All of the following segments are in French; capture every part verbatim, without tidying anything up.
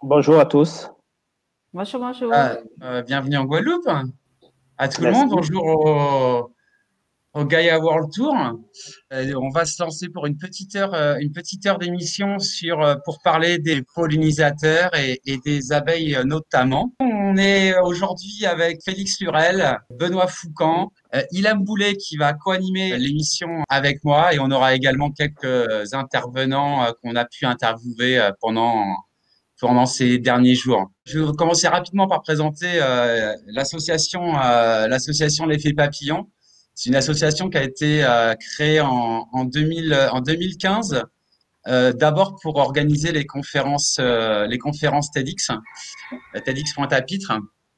Bonjour à tous. Bonjour, bonjour. Ah, euh, bienvenue en Guadeloupe. À tout le monde, Merci. bonjour au, au Gaia World Tour. Euh, on va se lancer pour une petite heure, euh, une petite heure d'émission sur euh, pour parler des pollinisateurs et, et des abeilles euh, notamment. On est aujourd'hui avec Félix Lurel, Benoît Foucan, euh, Ilham Boulet qui va co-animer l'émission avec moi et on aura également quelques intervenants euh, qu'on a pu interviewer euh, pendant pendant ces derniers jours. Je vais commencer rapidement par présenter euh, l'association euh, l'association L'Effet Papillon. C'est une association qui a été euh, créée en, en, deux mille, en deux mille quinze, euh, d'abord pour organiser les conférences, euh, les conférences TEDx, TEDx Pointe-à-Pitre.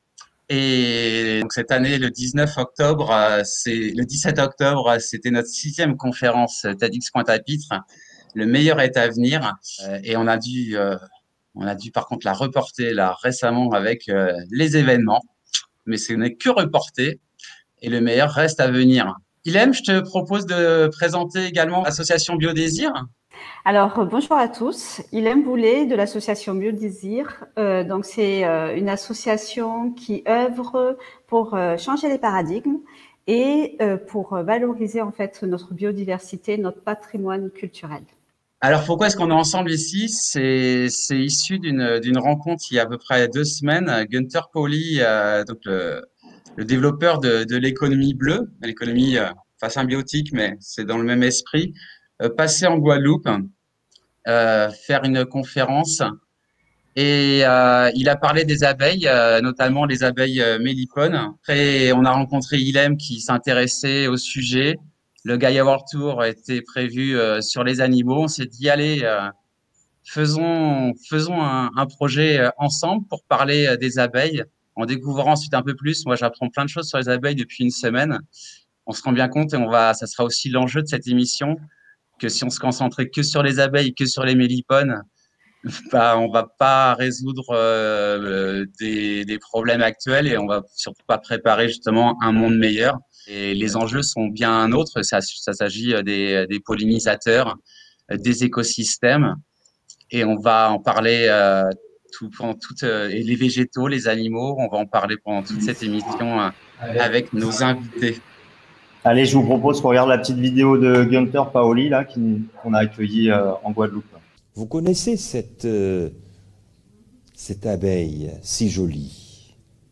Et donc cette année, le dix-neuf octobre, euh, c'est le dix-sept octobre, c'était notre sixième conférence TEDx Pointe-à-Pitre. Le meilleur est à venir. Euh, et on a dû euh, on a dû par contre la reporter là récemment avec euh, les événements, mais ce n'est que reporté et le meilleur reste à venir. Ilem, je te propose de présenter également l'association Biodésir. Alors, euh, bonjour à tous. Ilham Boulet de l'association Biodésir. Euh, donc, c'est euh, une association qui œuvre pour euh, changer les paradigmes et euh, pour valoriser en fait notre biodiversité, notre patrimoine culturel. Alors pourquoi est-ce qu'on est ensemble ici? C'est c'est issu d'une d'une rencontre il y a à peu près deux semaines. Gunther Pauli, euh, donc le, le développeur de, de l'économie bleue, l'économie euh, enfin symbiotique, mais c'est dans le même esprit, euh, passé en Guadeloupe, euh, faire une conférence. Et euh, il a parlé des abeilles, euh, notamment les abeilles euh, mélipones. Après, on a rencontré Ilem qui s'intéressait au sujet. Le Gaia World Tour était prévu euh, sur les animaux. On s'est dit, allez, euh, faisons, faisons un, un projet euh, ensemble pour parler euh, des abeilles, en découvrant ensuite un peu plus. Moi, j'apprends plein de choses sur les abeilles depuis une semaine. On se rend bien compte et on va, ça sera aussi l'enjeu de cette émission, que si on se concentrait que sur les abeilles, que sur les mélipones, bah, on va pas résoudre euh, des, des problèmes actuels et on va surtout pas préparer justement un monde meilleur. Et les enjeux sont bien autres. Ça, ça s'agit des, des pollinisateurs, des écosystèmes, et on va en parler euh, tout, pendant toute, euh, et les végétaux, les animaux. On va en parler pendant toute cette émission euh, avec nos invités. Allez, je vous propose qu'on regarde la petite vidéo de Gunther Paoli là, qui- qu'on a accueilli euh, en Guadeloupe. Vous connaissez cette, euh, cette abeille si jolie?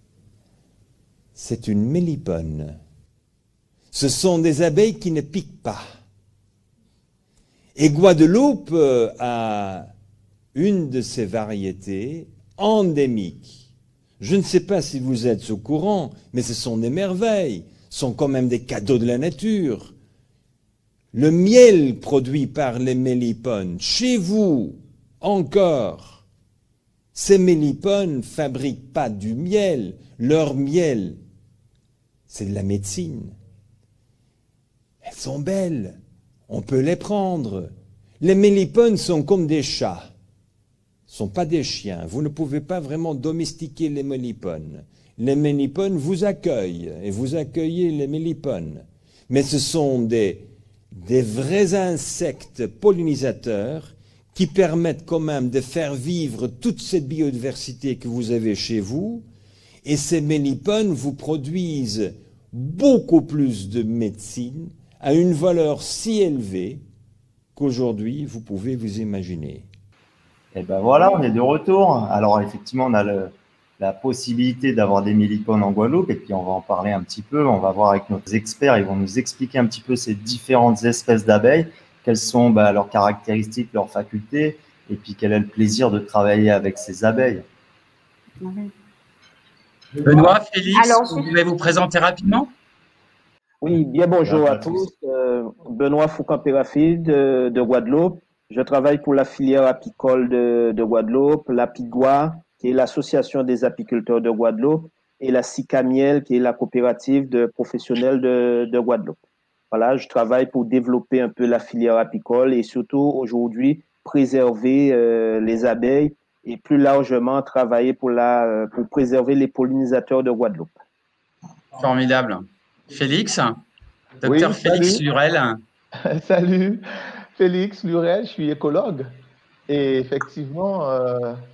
C'est une mélipone. Ce sont des abeilles qui ne piquent pas. Et Guadeloupe euh, a une de ces variétés endémiques. Je ne sais pas si vous êtes au courant, mais ce sont des merveilles, ce sont quand même des cadeaux de la nature. Le miel produit par les mélipones, chez vous, encore, ces mélipones ne fabriquent pas du miel. Leur miel, c'est de la médecine. Elles sont belles, on peut les prendre. Les mélipones sont comme des chats, ne sont pas des chiens. Vous ne pouvez pas vraiment domestiquer les mélipones. Les mélipones vous accueillent et vous accueillez les mélipones. Mais ce sont des des vrais insectes pollinisateurs qui permettent quand même de faire vivre toute cette biodiversité que vous avez chez vous. Et ces mélipones vous produisent beaucoup plus de médecine à une valeur si élevée qu'aujourd'hui vous pouvez vous imaginer. Et ben voilà, on est de retour. Alors effectivement, on a le, la possibilité d'avoir des mélipones en Guadeloupe et puis on va en parler un petit peu. On va voir avec nos experts, ils vont nous expliquer un petit peu ces différentes espèces d'abeilles, quelles sont bah, leurs caractéristiques, leurs facultés et puis quel est le plaisir de travailler avec ces abeilles. Oui. Benoît, Félix, Alors, vous pouvez vous présenter rapidement? Oui, bien bonjour à tous. Euh, Benoît Foucault-Pérafil de, de Guadeloupe. Je travaille pour la filière apicole de, de Guadeloupe, l'Apigua, qui est l'association des apiculteurs de Guadeloupe, et la Sicamiel, qui est la coopérative de professionnels de, de Guadeloupe. Voilà, je travaille pour développer un peu la filière apicole et surtout aujourd'hui préserver euh, les abeilles et plus largement travailler pour, la, pour préserver les pollinisateurs de Guadeloupe. Formidable. Félix, docteur Oui, Félix salut. Lurel. Salut, Félix Lurel, je suis écologue. Et effectivement, euh,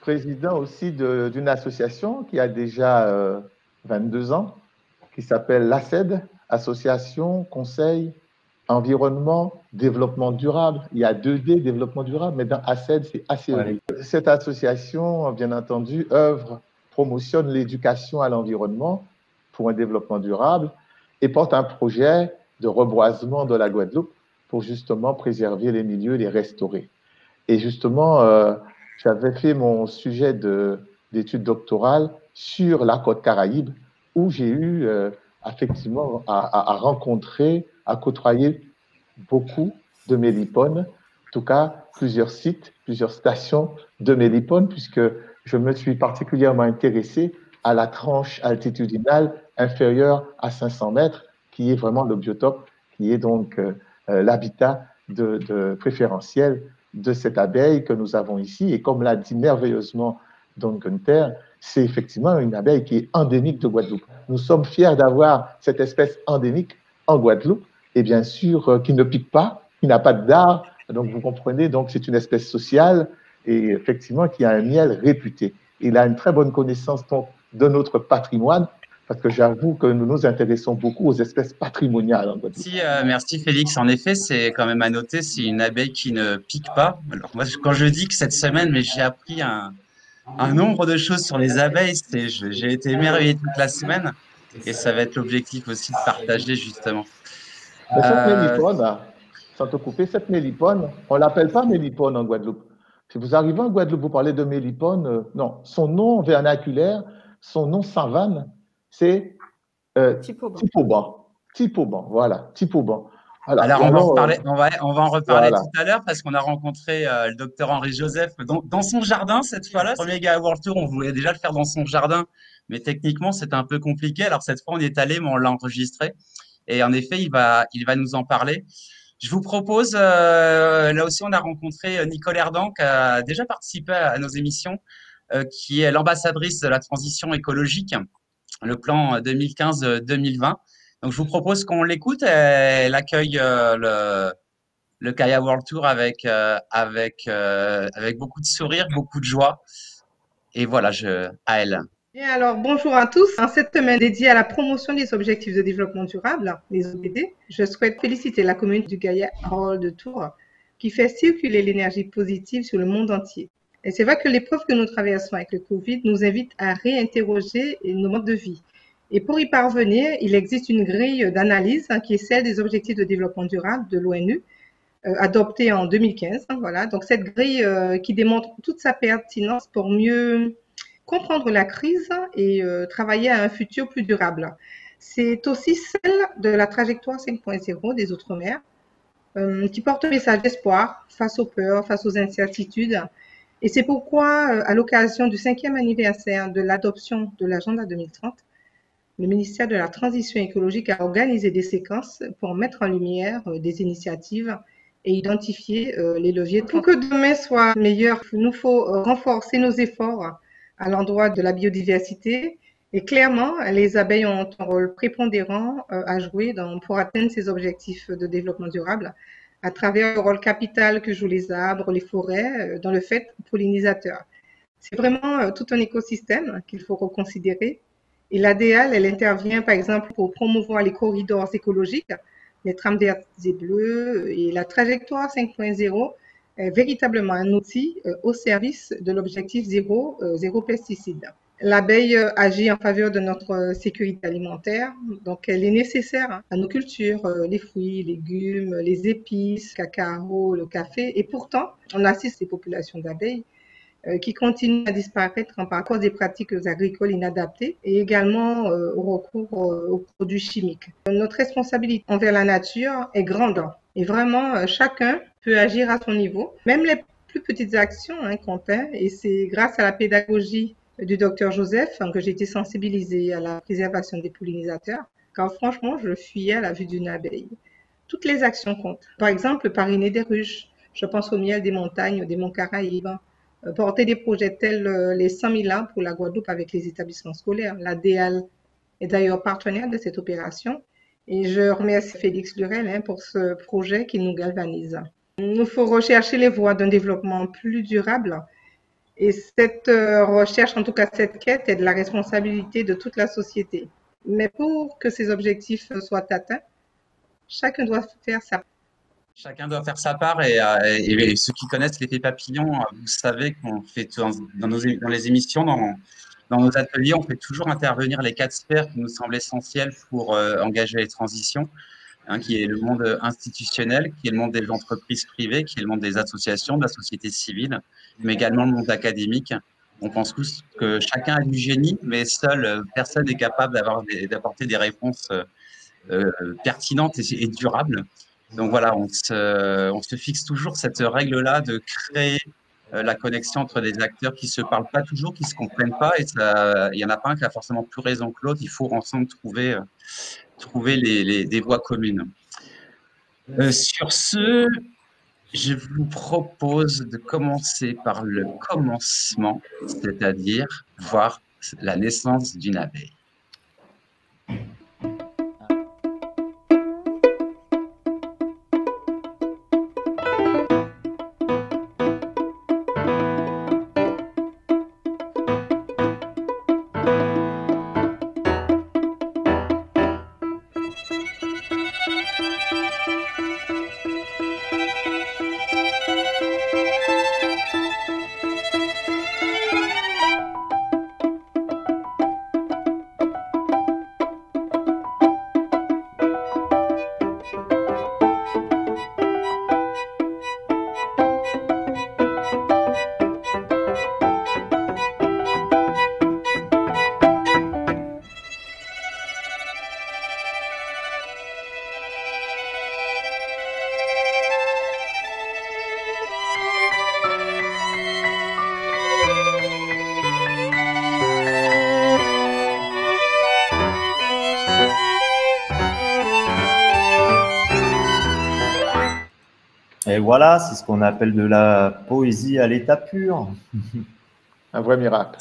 président aussi d'une association qui a déjà euh, vingt-deux ans, qui s'appelle l'A C E D, Association Conseil Environnement Développement Durable. Il y a deux D, développement durable, mais dans A C E D, c'est A C E D. Ouais. Cette association, bien entendu, œuvre, promotionne l'éducation à l'environnement pour un développement durable et porte un projet de reboisement de la Guadeloupe pour justement préserver les milieux, les restaurer. Et justement, euh, j'avais fait mon sujet d'études doctorales sur la côte Caraïbe, où j'ai eu euh, effectivement à, à, à rencontrer, à côtoyer beaucoup de mélipones, en tout cas plusieurs sites, plusieurs stations de mélipones, puisque je me suis particulièrement intéressé à la tranche altitudinale inférieure à cinq cents mètres, qui est vraiment le biotope, qui est donc euh, l'habitat de, de préférentiel de cette abeille que nous avons ici. Et comme l'a dit merveilleusement Don Gunther, c'est effectivement une abeille qui est endémique de Guadeloupe. Nous sommes fiers d'avoir cette espèce endémique en Guadeloupe, et bien sûr euh, qui ne pique pas, qui n'a pas de dard. Donc vous comprenez, donc c'est une espèce sociale et effectivement qui a un miel réputé. Il a une très bonne connaissance donc, de notre patrimoine, parce que j'avoue que nous nous intéressons beaucoup aux espèces patrimoniales en Guadeloupe. Si, euh, merci Félix. En effet, c'est quand même à noter, c'est une abeille qui ne pique pas. Alors moi, quand je dis que cette semaine, mais j'ai appris un, un nombre de choses sur les abeilles, c'est, j'ai été émerveillé toute la semaine, et ça va être l'objectif aussi de partager justement. Mais cette euh... mélipone, sans te couper, cette mélipone, on l'appelle pas mélipone en Guadeloupe. Si vous arrivez en Guadeloupe, vous parlez de mélipone, euh, non, son nom vernaculaire, son nom savane, c'est euh, Typoban. Typoban, voilà, Typoban. Voilà. Alors, on, alors va en reparler, on, va, on va en reparler voilà. tout à l'heure parce qu'on a rencontré euh, le docteur Henri Joseph dans, dans son jardin cette fois-là. Le premier Gaia World Tour, on voulait déjà le faire dans son jardin, mais techniquement, c'était un peu compliqué. Alors, cette fois, on est allé, mais on l'a enregistré. Et en effet, il va, il va nous en parler. Je vous propose, euh, là aussi, on a rencontré Nicole Erdan qui a déjà participé à nos émissions, euh, qui est l'ambassadrice de la transition écologique, le plan deux mille quinze deux mille vingt. Donc, je vous propose qu'on l'écoute. Elle accueille euh, le, le Gaia World Tour avec, euh, avec, euh, avec beaucoup de sourire, beaucoup de joie. Et voilà, je, à elle. Bien, alors bonjour à tous. En cette semaine dédiée à la promotion des objectifs de développement durable, les O D D, je souhaite féliciter la commune du Gaia World Tour qui fait circuler l'énergie positive sur le monde entier. Et c'est vrai que l'épreuve que nous traversons avec le Covid nous invite à réinterroger nos modes de vie. Et pour y parvenir, il existe une grille d'analyse hein, qui est celle des objectifs de développement durable de l'ONU, euh, adoptée en deux mille quinze. Hein, voilà. Donc cette grille euh, qui démontre toute sa pertinence pour mieux comprendre la crise et euh, travailler à un futur plus durable. C'est aussi celle de la trajectoire cinq point zéro des Outre-mer, euh, qui porte un message d'espoir face aux peurs, face aux incertitudes. Et c'est pourquoi, euh, à l'occasion du cinquième anniversaire de l'adoption de l'agenda deux mille trente, le ministère de la Transition écologique a organisé des séquences pour mettre en lumière euh, des initiatives et identifier euh, les leviers. Pour que demain soit meilleur, il nous faut euh, renforcer nos efforts à l'endroit de la biodiversité. Et clairement, les abeilles ont un rôle prépondérant euh, à jouer dans, pour atteindre ces objectifs de développement durable à travers le rôle capital que jouent les arbres, les forêts, euh, dans le fait pollinisateur. C'est vraiment euh, tout un écosystème qu'il faut reconsidérer. Et l'A D L, elle intervient par exemple pour promouvoir les corridors écologiques, les trames vertes et bleues, et la trajectoire cinq point zéro est véritablement un outil euh, au service de l'objectif zéro, euh, zéro pesticide. L'abeille euh, agit en faveur de notre euh, sécurité alimentaire, donc elle est nécessaire hein, à nos cultures, euh, les fruits, les légumes, les épices, le cacao, le café, et pourtant on assiste ces populations d'abeilles euh, qui continuent à disparaître hein, par cause des pratiques agricoles inadaptées et également euh, au recours euh, aux produits chimiques. Notre responsabilité envers la nature est grande et vraiment euh, chacun peut agir à son niveau, même les plus petites actions hein, comptent, hein, et c'est grâce à la pédagogie du docteur Joseph hein, que j'ai été sensibilisée à la préservation des pollinisateurs, car franchement, je fuyais à la vue d'une abeille. Toutes les actions comptent. Par exemple, parrainer des ruches, je pense au miel des montagnes, des monts Caraïbes, euh, porter des projets tels euh, les cent mille arbres pour la Guadeloupe avec les établissements scolaires. L'A D L est d'ailleurs partenaire de cette opération, et je remercie Félix Lurel hein, pour ce projet qui nous galvanise. Il nous faut rechercher les voies d'un développement plus durable Et cette euh, recherche, en tout cas cette quête, est de la responsabilité de toute la société. Mais pour que ces objectifs soient atteints, chacun doit faire sa part. Chacun doit faire sa part et, euh, et, et ceux qui connaissent l'effet papillon, vous savez qu'on fait dans, dans, nos, dans les émissions, dans, dans nos ateliers, on fait toujours intervenir les quatre sphères qui nous semblent essentielles pour euh, engager les transitions, hein, qui est le monde institutionnel, qui est le monde des entreprises privées, qui est le monde des associations, de la société civile, mais également le monde académique. On pense tous que chacun a du génie, mais seule personne n'est capable d'apporter des, des réponses euh, pertinentes et, et durables. Donc voilà, on se, on se fixe toujours cette règle-là de créer euh, la connexion entre des acteurs qui ne se parlent pas toujours, qui ne se comprennent pas, et il n'y en a pas un qui a forcément plus raison que l'autre. Il faut ensemble trouver, euh, trouver les, les, des voies communes. Euh, sur ce, je vous propose de commencer par le commencement, c'est-à-dire voir la naissance d'une abeille. Et voilà, c'est ce qu'on appelle de la poésie à l'état pur. Un vrai miracle.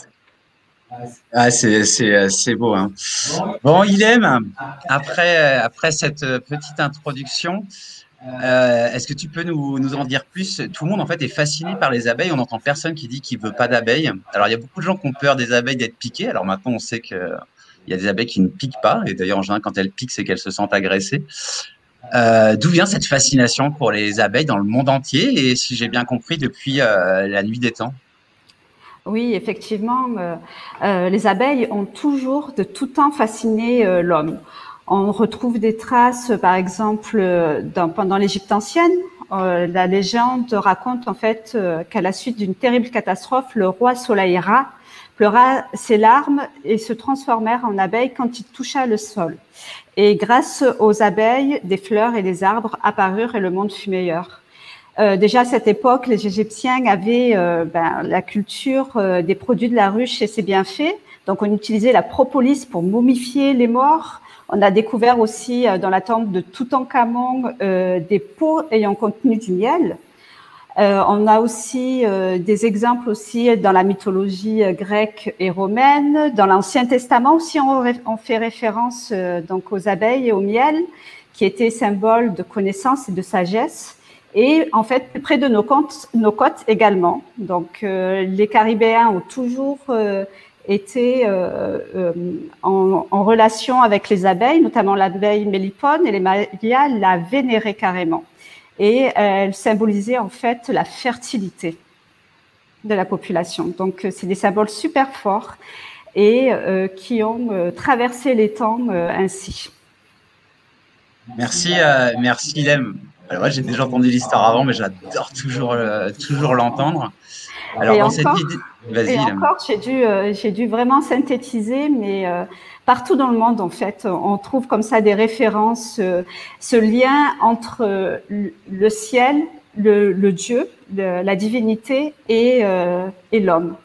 Ah, c'est beau. Hein. Bon, Ilem, après, après cette petite introduction, euh, est-ce que tu peux nous, nous en dire plus? Tout le monde, en fait, est fasciné par les abeilles. On n'entend personne qui dit qu'il ne veut pas d'abeilles. Alors, il y a beaucoup de gens qui ont peur des abeilles d'être piquées. Alors, maintenant, on sait qu'il y a des abeilles qui ne piquent pas. Et d'ailleurs, en général, quand elles piquent, c'est qu'elles se sentent agressées. Euh, D'où vient cette fascination pour les abeilles dans le monde entier et, si j'ai bien compris, depuis euh, la nuit des temps? Oui, effectivement, euh, euh, les abeilles ont toujours de tout temps fasciné euh, l'homme. On retrouve des traces, par exemple, dans, pendant l'Égypte ancienne. Euh, la légende raconte en fait euh, qu'à la suite d'une terrible catastrophe, le roi Soleil Ra pleura ses larmes et se transformèrent en abeilles quand il toucha le sol. Et grâce aux abeilles, des fleurs et des arbres apparurent et le monde fut meilleur. Euh, déjà à cette époque, les Égyptiens avaient euh, ben, la culture euh, des produits de la ruche et ses bienfaits. Donc, on utilisait la propolis pour momifier les morts. On a découvert aussi euh, dans la tombe de Toutankhamon euh, des pots ayant contenu du miel. Euh, on a aussi euh, des exemples aussi dans la mythologie euh, grecque et romaine. Dans l'Ancien Testament aussi, on, on fait référence euh, donc aux abeilles et au miel, qui étaient symboles de connaissance et de sagesse. Et en fait, plus près de nos côtes, nos côtes également. Donc, euh, les Caribéens ont toujours euh, été euh, euh, en, en relation avec les abeilles, notamment l'abeille mélipone, et les Mayas la vénéraient carrément. Et elle symbolisait en fait la fertilité de la population. Donc, c'est des symboles super forts et euh, qui ont euh, traversé les temps euh, ainsi. Merci, euh, merci Ilem. Alors, ouais, j'ai déjà entendu l'histoire avant, mais j'adore toujours, euh, toujours l'entendre. Alors, et dans encore, cette idée... Vas-y, Ilem. Encore, j'ai dû, euh, j'ai dû vraiment synthétiser, mais euh, partout dans le monde, en fait, on trouve comme ça des références, euh, ce lien entre euh, le ciel, le, le Dieu, le, la divinité et, euh, et l'homme.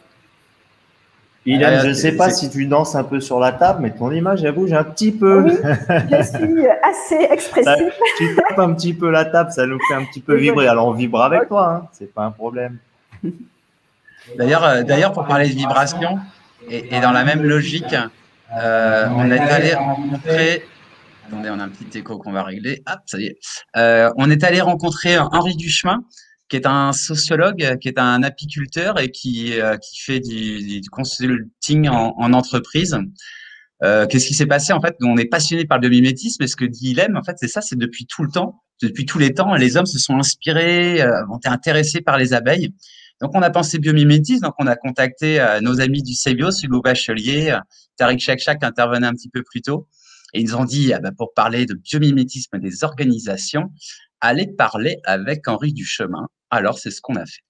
Ilem, euh, je ne sais pas si tu danses un peu sur la table, mais ton image, elle bouge un petit peu. Oui, je suis assez expressive. Tu tapes un petit peu la table, ça nous fait un petit peu vibrer. Alors, on vibre avec okay. toi, hein, c'est pas un problème. D'ailleurs, euh, d'ailleurs, pour parler de vibration, et, et dans la même logique, euh, on est allé rencontrer... Attendez, on a un petit écho qu'on va régler. Hop, ça y est. Euh, on est allé rencontrer Henri Duchemin, qui est un sociologue, qui est un apiculteur et qui, euh, qui fait du, du consulting en, en entreprise. Euh, qu'est-ce qui s'est passé en fait? On est passionné par le biomimétisme et ce que dit Ilem, en fait, c'est ça, c'est depuis tout le temps, depuis tous les temps, les hommes se sont inspirés, euh, ont été intéressés par les abeilles. Donc, on a pensé biomimétisme, donc on a contacté euh, nos amis du CEBIOS, Hugo Bachelier, euh, Tariq Chakchak qui intervenait un petit peu plus tôt, et ils nous ont dit, ah ben, pour parler de biomimétisme des organisations, allez parler avec Henri Duchemin. Alors, c'est ce qu'on a fait.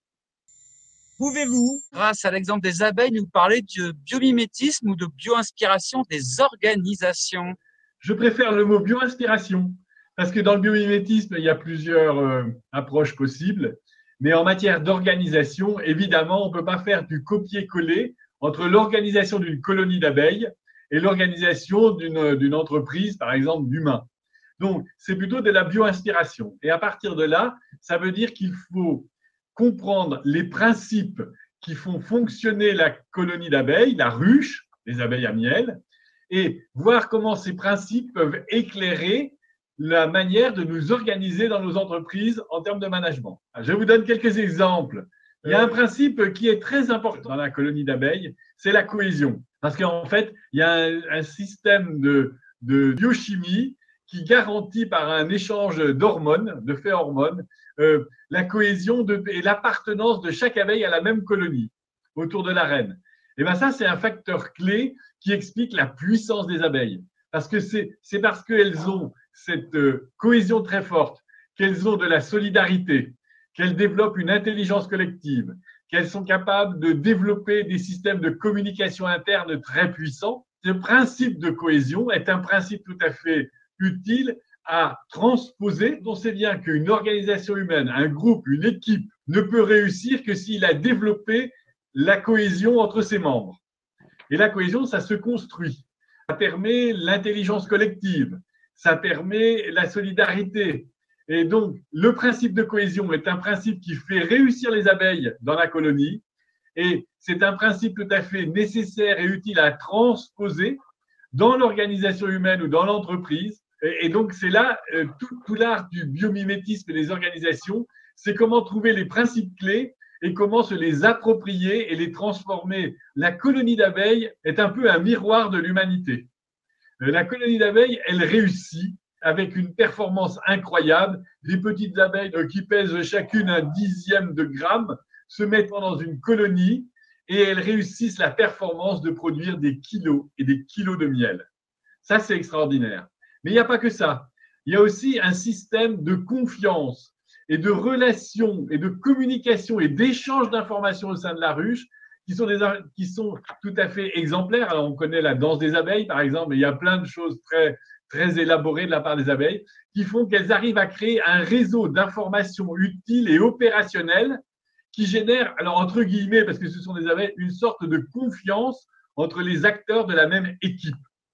Pouvez-vous, grâce à l'exemple des abeilles, nous parler de biomimétisme ou de bio-inspiration des organisations? Je préfère le mot bio-inspiration, parce que dans le biomimétisme, il y a plusieurs euh, approches possibles. Mais en matière d'organisation, évidemment, on ne peut pas faire du copier-coller entre l'organisation d'une colonie d'abeilles et l'organisation d'une d'une entreprise, par exemple, d'humains. Donc, c'est plutôt de la bio-inspiration. Et à partir de là, ça veut dire qu'il faut comprendre les principes qui font fonctionner la colonie d'abeilles, la ruche, les abeilles à miel, et voir comment ces principes peuvent éclairer la manière de nous organiser dans nos entreprises en termes de management. Je vous donne quelques exemples. Il y a un principe qui est très important dans la colonie d'abeilles, c'est la cohésion. Parce qu'en fait, il y a un, un système de, de biochimie qui garantit par un échange d'hormones, de phéromones, euh, la cohésion de, et l'appartenance de chaque abeille à la même colonie autour de la reine. Et bien ça, c'est un facteur clé qui explique la puissance des abeilles. Parce que c'est parce qu'elles ont cette euh, cohésion très forte, qu'elles ont de la solidarité, qu'elles développent une intelligence collective, qu'elles sont capables de développer des systèmes de communication interne très puissants. Ce principe de cohésion est un principe tout à fait utile à transposer. On sait bien qu'une organisation humaine, un groupe, une équipe ne peut réussir que s'il a développé la cohésion entre ses membres. Et la cohésion, ça se construit. Ça permet l'intelligence collective, ça permet la solidarité. Et donc, le principe de cohésion est un principe qui fait réussir les abeilles dans la colonie. Et c'est un principe tout à fait nécessaire et utile à transposer dans l'organisation humaine ou dans l'entreprise. Et donc, c'est là euh, tout, tout l'art du biomimétisme des organisations, c'est comment trouver les principes clés et comment se les approprier et les transformer. La colonie d'abeilles est un peu un miroir de l'humanité. La colonie d'abeilles, elle réussit avec une performance incroyable. Les petites abeilles qui pèsent chacune un dixième de gramme se mettent dans une colonie et elles réussissent la performance de produire des kilos et des kilos de miel. Ça, c'est extraordinaire. Mais il n'y a pas que ça. Il y a aussi un système de confiance et de relations et de communication et d'échange d'informations au sein de la ruche qui sont, des, qui sont tout à fait exemplaires. Alors, on connaît la danse des abeilles, par exemple, mais il y a plein de choses très, très élaborées de la part des abeilles qui font qu'elles arrivent à créer un réseau d'informations utiles et opérationnelles qui génère, alors entre guillemets, parce que ce sont des abeilles, une sorte de confiance entre les acteurs de la même équipe.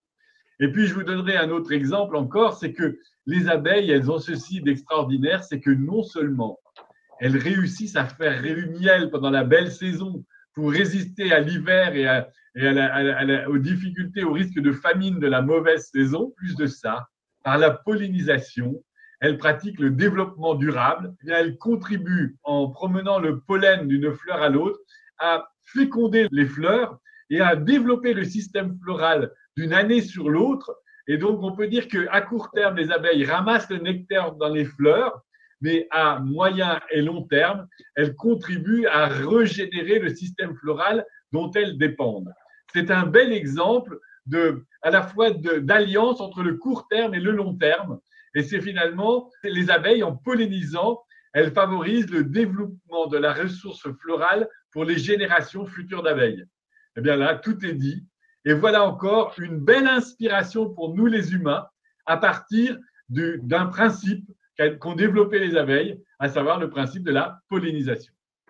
Et puis, je vous donnerai un autre exemple encore, c'est que les abeilles, elles ont ceci d'extraordinaire, c'est que non seulement elles réussissent à faire du miel pendant la belle saison pour résister à l'hiver et, à, et à la, à la, à la, aux difficultés, au risque de famine de la mauvaise saison, plus de ça, par la pollinisation, elles pratiquent le développement durable, et elles contribuent en promenant le pollen d'une fleur à l'autre à féconder les fleurs et à développer le système floral d'une année sur l'autre. Et donc, on peut dire qu'à court terme, les abeilles ramassent le nectar dans les fleurs, mais à moyen et long terme, elles contribuent à régénérer le système floral dont elles dépendent. C'est un bel exemple de, à la fois d'alliance entre le court terme et le long terme. Et c'est finalement les abeilles, en pollinisant, elles favorisent le développement de la ressource florale pour les générations futures d'abeilles. Eh bien là, tout est dit. Et voilà encore une belle inspiration pour nous les humains à partir d'un principe qu'ont développé les abeilles, à savoir le principe de la pollinisation.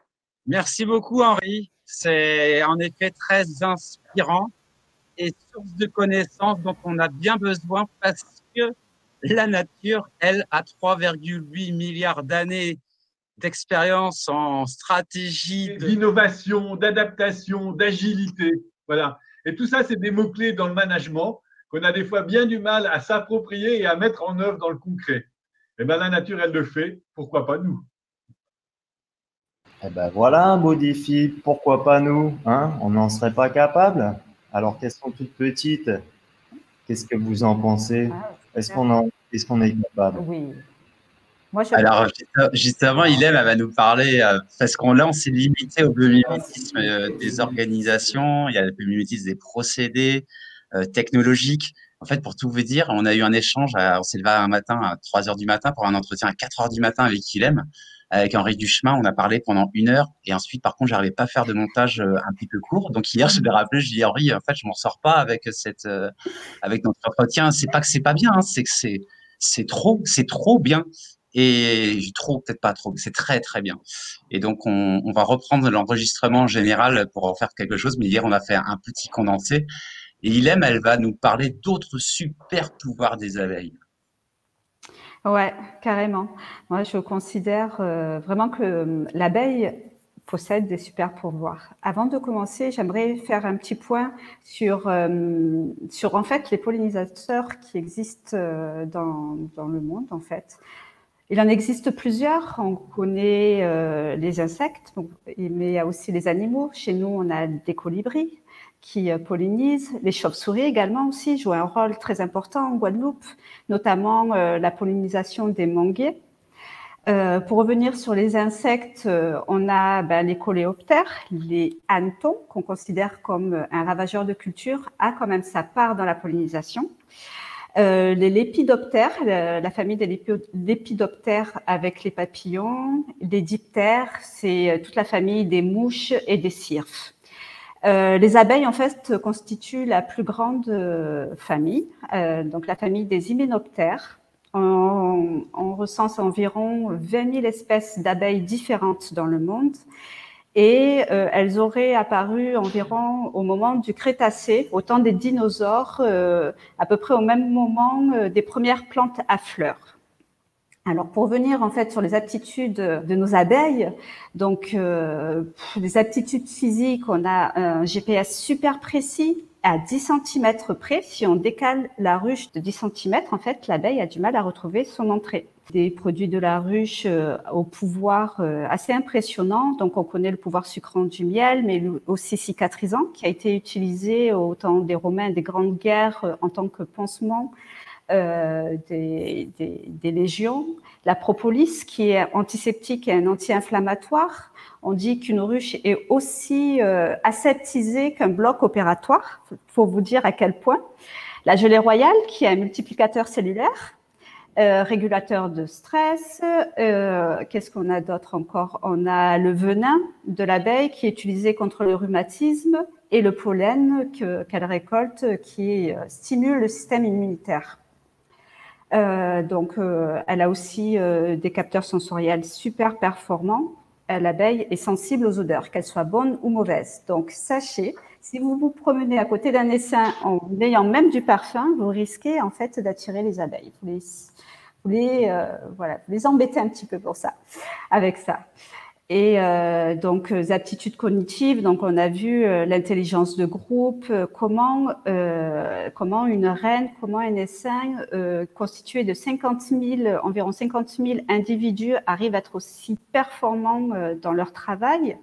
Merci beaucoup Henri, c'est en effet très inspirant et source de connaissances dont on a bien besoin parce que la nature, elle, a trois virgule huit milliards d'années d'expérience en stratégie, d'innovation, d'adaptation, d'agilité. Voilà. Et tout ça, c'est des mots-clés dans le management qu'on a des fois bien du mal à s'approprier et à mettre en œuvre dans le concret. Et bien, la nature, elle le fait. Pourquoi pas nous? Eh ben voilà un beau défi, pourquoi pas nous, hein? On n'en serait pas capable? Alors qu'elles sont toutes petites, qu'est-ce que vous en pensez? Ah, Est-ce super. qu'on en, est-ce qu'on est capable? Oui. Moi, je Alors, juste juste avant, Ilem, elle va nous parler, euh, parce qu'on là, on s'est limité au biomimétisme euh, des organisations, il y a le biomimétisme des procédés euh, technologiques. En fait, pour tout vous dire, on a eu un échange, à- on s'est levé un matin à trois heures du matin pour un entretien à quatre heures du matin avec Ilem, avec Henri Duchemin. On a parlé pendant une heure et ensuite, par contre, j'arrivais pas à faire de montage euh, un petit peu court. Donc hier, je l'ai rappelé, je lui ai dit, Henri, en fait, je m'en sors pas avec cette, euh, avec notre entretien. C'est pas que c'est pas bien, hein, c'est que c'est, c'est trop, c'est trop bien. Et trop, peut-être pas trop, mais c'est très très bien. Et donc on, on va reprendre l'enregistrement en général pour en faire quelque chose. Mais hier on a fait un petit condensé. Et Ilem, elle va nous parler d'autres super pouvoirs des abeilles. Ouais, carrément. Moi, je considère euh, vraiment que euh, l'abeille possède des super pouvoirs. Avant de commencer, j'aimerais faire un petit point sur, euh, sur en fait les pollinisateurs qui existent euh, dans, dans le monde en fait. Il en existe plusieurs. On connaît euh, les insectes, donc, mais il y a aussi les animaux. Chez nous, on a des colibris qui euh, pollinisent. Les chauves-souris également aussi jouent un rôle très important en Guadeloupe, notamment euh, la pollinisation des manguiers. Euh, pour revenir sur les insectes, euh, on a ben, les coléoptères, les hannetons, qu'on considère comme un ravageur de culture, a quand même sa part dans la pollinisation. Euh, les lépidoptères, la, la famille des lépidoptères avec les papillons, les diptères, c'est toute la famille des mouches et des cirphes. Euh, les abeilles, en fait, constituent la plus grande euh, famille, euh, donc la famille des hyménoptères. On, on recense environ vingt mille espèces d'abeilles différentes dans le monde. Et euh, elles auraient apparu environ au moment du Crétacé, au temps des dinosaures, euh, à peu près au même moment euh, des premières plantes à fleurs. Alors, pour revenir en fait sur les aptitudes de nos abeilles, donc euh, les aptitudes physiques, on a un G P S super précis à dix centimètres près. Si on décale la ruche de dix centimètres, en fait, l'abeille a du mal à retrouver son entrée. Des produits de la ruche euh, au pouvoir euh, assez impressionnant. Donc, on connaît le pouvoir sucrant du miel, mais aussi cicatrisant, qui a été utilisé au temps des Romains, des grandes guerres, euh, en tant que pansement euh, des, des, des légions. La propolis, qui est antiseptique et un anti-inflammatoire. On dit qu'une ruche est aussi euh, aseptisée qu'un bloc opératoire. Il faut vous dire à quel point. La gelée royale, qui est un multiplicateur cellulaire. Euh, régulateur de stress. Euh, qu'est-ce qu'on a d'autre encore? On a le venin de l'abeille qui est utilisé contre le rhumatisme et le pollen que, qu'elle récolte qui euh, stimule le système immunitaire. Euh, donc, euh, elle a aussi euh, des capteurs sensoriels super performants. Euh, l'abeille est sensible aux odeurs, qu'elles soient bonnes ou mauvaises. Donc, sachez, si vous vous promenez à côté d'un essaim en ayant même du parfum, vous risquez en fait d'attirer les abeilles. Vous les, vous les, euh, voilà, vous les embêtez un petit peu pour ça, avec ça. Et euh, donc, les aptitudes cognitives, donc on a vu euh, l'intelligence de groupe, euh, comment, euh, comment une reine, comment un essaim euh, constitué de cinquante mille, environ cinquante mille individus arrive à être aussi performants euh, dans leur travail.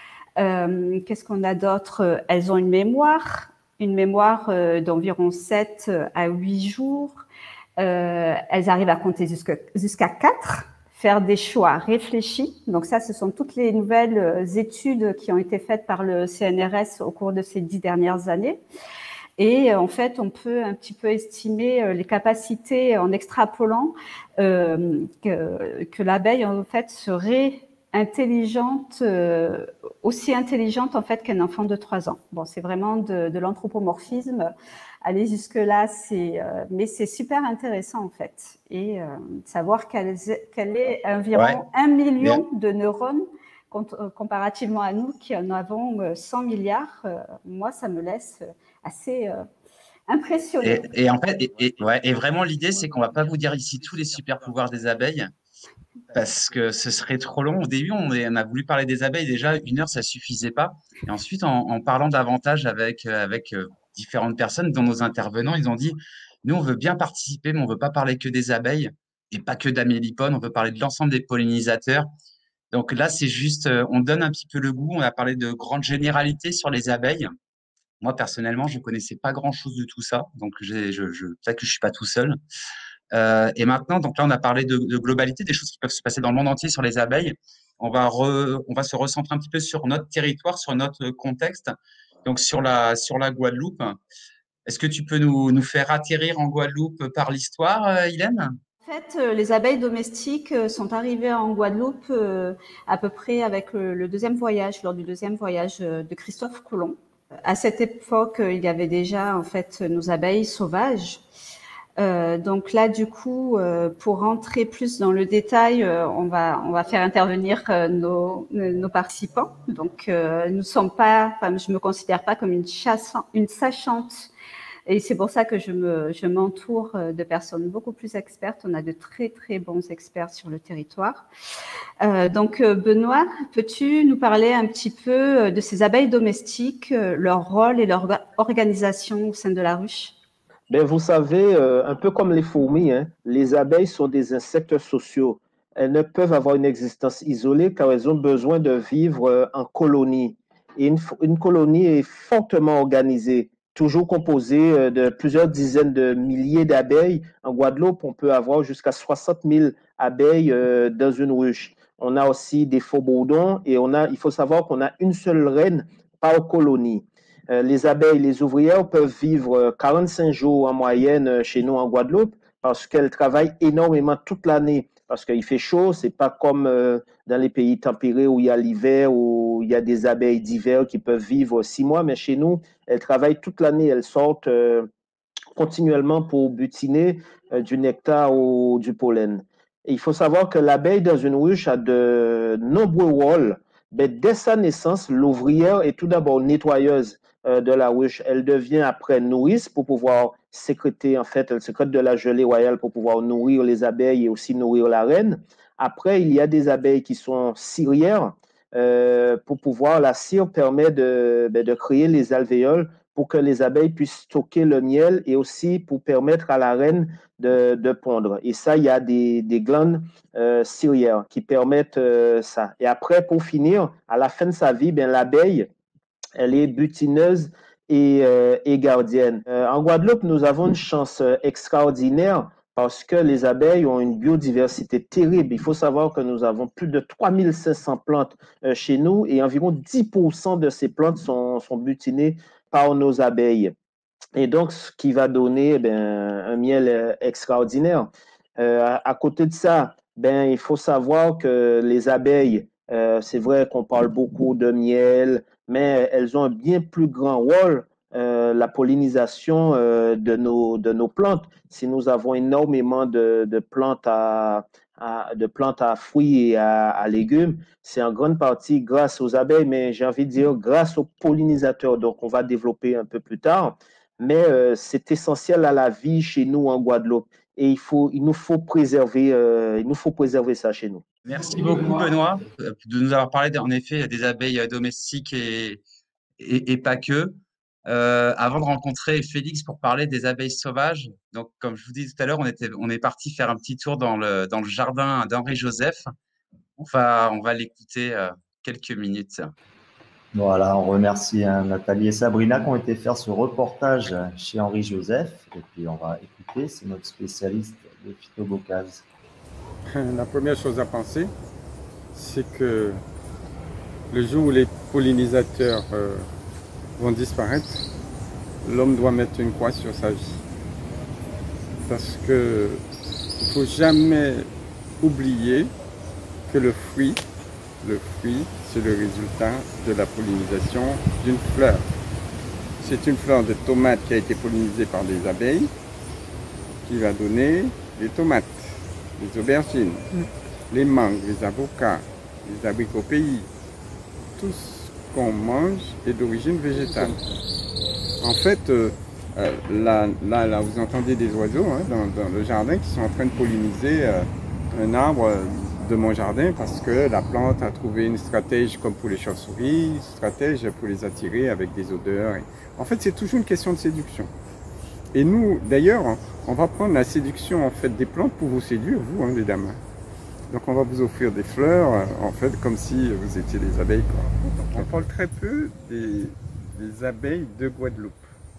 Euh, qu'est-ce qu'on a d'autre? Elles ont une mémoire, une mémoire euh, d'environ sept à huit jours. Euh, elles arrivent à compter jusqu'à, jusqu'à quatre. Faire des choix réfléchis. Donc ça, ce sont toutes les nouvelles études qui ont été faites par le C N R S au cours de ces dix dernières années. Et en fait, on peut un petit peu estimer les capacités en extrapolant euh, que, que l'abeille en fait serait intelligente, euh, aussi intelligente en fait qu'un enfant de trois ans. Bon, c'est vraiment de, de l'anthropomorphisme. Aller jusque-là, c'est, euh, mais c'est super intéressant en fait. Et euh, savoir qu'elle, qu'elle est environ ouais. un million Bien. de neurones comparativement à nous qui en avons cent milliards, euh, moi, ça me laisse assez euh, impressionné. Et, et en fait, et, et, ouais, et vraiment, l'idée, c'est qu'on ne va pas vous dire ici tous les super pouvoirs des abeilles, parce que ce serait trop long. Au début, on, on a voulu parler des abeilles, déjà, une heure, ça ne suffisait pas. Et ensuite, en, en parlant davantage avec, avec différentes personnes, dont nos intervenants, ils ont dit, nous, on veut bien participer, mais on ne veut pas parler que des abeilles et pas que d'amélipone, on veut parler de l'ensemble des pollinisateurs. Donc là, c'est juste, euh, on donne un petit peu le goût. On a parlé de grandes généralités sur les abeilles. Moi, personnellement, je connaissais pas grand-chose de tout ça. Donc, j'ai, je, je, peut-être que je suis pas tout seul. Euh, et maintenant, donc là, on a parlé de, de globalité, des choses qui peuvent se passer dans le monde entier sur les abeilles. On va, re, on va se recentrer un petit peu sur notre territoire, sur notre contexte. Donc, sur la, sur la Guadeloupe. Est-ce que tu peux nous, nous faire atterrir en Guadeloupe par l'histoire, euh, Hélène? En fait, euh, les abeilles domestiques euh, sont arrivées en Guadeloupe euh, à peu près avec le, le deuxième voyage, lors du deuxième voyage euh, de Christophe Colomb. À cette époque, euh, il y avait déjà en fait nos abeilles sauvages. Euh, donc là, du coup, euh, pour rentrer plus dans le détail, euh, on va on va faire intervenir euh, nos nos participants. Donc, euh, nous sommes pas, enfin, je me considère pas comme une chasse, une sachante. Et c'est pour ça que je me, je m'entoure de personnes beaucoup plus expertes. On a de très, très bons experts sur le territoire. Euh, donc, Benoît, peux-tu nous parler un petit peu de ces abeilles domestiques, leur rôle et leur organisation au sein de la ruche? Ben, vous savez, euh, un peu comme les fourmis, hein, les abeilles sont des insectes sociaux. Elles ne peuvent avoir une existence isolée car elles ont besoin de vivre euh, en colonie. Et une, une colonie est fortement organisée, toujours composée euh, de plusieurs dizaines de milliers d'abeilles. En Guadeloupe, on peut avoir jusqu'à soixante mille abeilles euh, dans une ruche. On a aussi des faux-bourdons et on a, il faut savoir qu'on a une seule reine par colonie. Les abeilles, les ouvrières peuvent vivre quarante-cinq jours en moyenne chez nous en Guadeloupe parce qu'elles travaillent énormément toute l'année. Parce qu'il fait chaud, c'est pas comme dans les pays tempérés où il y a l'hiver, où il y a des abeilles d'hiver qui peuvent vivre six mois, mais chez nous, elles travaillent toute l'année, elles sortent continuellement pour butiner du nectar ou du pollen. Et il faut savoir que l'abeille dans une ruche a de nombreux rôles. Mais dès sa naissance, l'ouvrière est tout d'abord nettoyeuse de la ruche. Elle devient après nourrice pour pouvoir sécréter, en fait, elle sécrète de la gelée royale pour pouvoir nourrir les abeilles et aussi nourrir la reine. Après, il y a des abeilles qui sont cirières. Euh, pour pouvoir, la cire permet de, de créer les alvéoles pour que les abeilles puissent stocker le miel et aussi pour permettre à la reine de, de pondre. Et ça, il y a des, des glandes euh, cirières qui permettent euh, ça. Et après, pour finir, à la fin de sa vie, ben, l'abeille, elle est butineuse et, euh, et gardienne. Euh, en Guadeloupe, nous avons une chance extraordinaire parce que les abeilles ont une biodiversité terrible. Il faut savoir que nous avons plus de trois mille cinq cents plantes euh, chez nous et environ dix pour cent de ces plantes sont, sont butinées par nos abeilles. Et donc, ce qui va donner eh bien, un miel extraordinaire. Euh, à, à côté de ça, ben, il faut savoir que les abeilles, euh, c'est vrai qu'on parle beaucoup de miel, mais elles ont un bien plus grand rôle, euh, la pollinisation euh, de, nos, de nos plantes. Si nous avons énormément de, de, plantes, à, à, de plantes à fruits et à, à légumes, c'est en grande partie grâce aux abeilles, mais j'ai envie de dire grâce aux pollinisateurs. Donc, on va développer un peu plus tard. Mais euh, c'est essentiel à la vie chez nous en Guadeloupe. Et il, faut, il, nous faut préserver, euh, il nous faut préserver ça chez nous. Merci beaucoup, Benoît, de nous avoir parlé en effet des abeilles domestiques et, et, et pas que. Euh, avant de rencontrer Félix pour parler des abeilles sauvages, donc comme je vous dis tout à l'heure, on, était, on est parti faire un petit tour dans le, dans le jardin d'Henri Joseph. On va, on va l'écouter euh, quelques minutes. Voilà, on remercie hein, Nathalie et Sabrina qui ont été faire ce reportage chez Henri Joseph. Et puis on va écouter, c'est notre spécialiste de phytobocase. La première chose à penser, c'est que le jour où les pollinisateurs euh, vont disparaître, l'homme doit mettre une croix sur sa vie. Parce que il ne faut jamais oublier que le fruit, le fruit, c'est le résultat de la pollinisation d'une fleur. C'est une fleur de tomate qui a été pollinisée par des abeilles qui va donner les tomates, les aubergines, mmh. les mangues, les avocats, les abricots pays. Tout ce qu'on mange est d'origine végétale. En fait, euh, euh, là, là, là, vous entendez des oiseaux hein, dans, dans le jardin qui sont en train de polliniser euh, un arbre euh, de mon jardin parce que la plante a trouvé une stratège comme pour les chauves-souris, une stratège pour les attirer avec des odeurs. Et... En fait, c'est toujours une question de séduction. Et nous, d'ailleurs, on va prendre la séduction en fait des plantes pour vous séduire, vous, hein, les dames. Donc on va vous offrir des fleurs, en fait, comme si vous étiez des abeilles, quoi. On parle très peu des, des abeilles de Guadeloupe.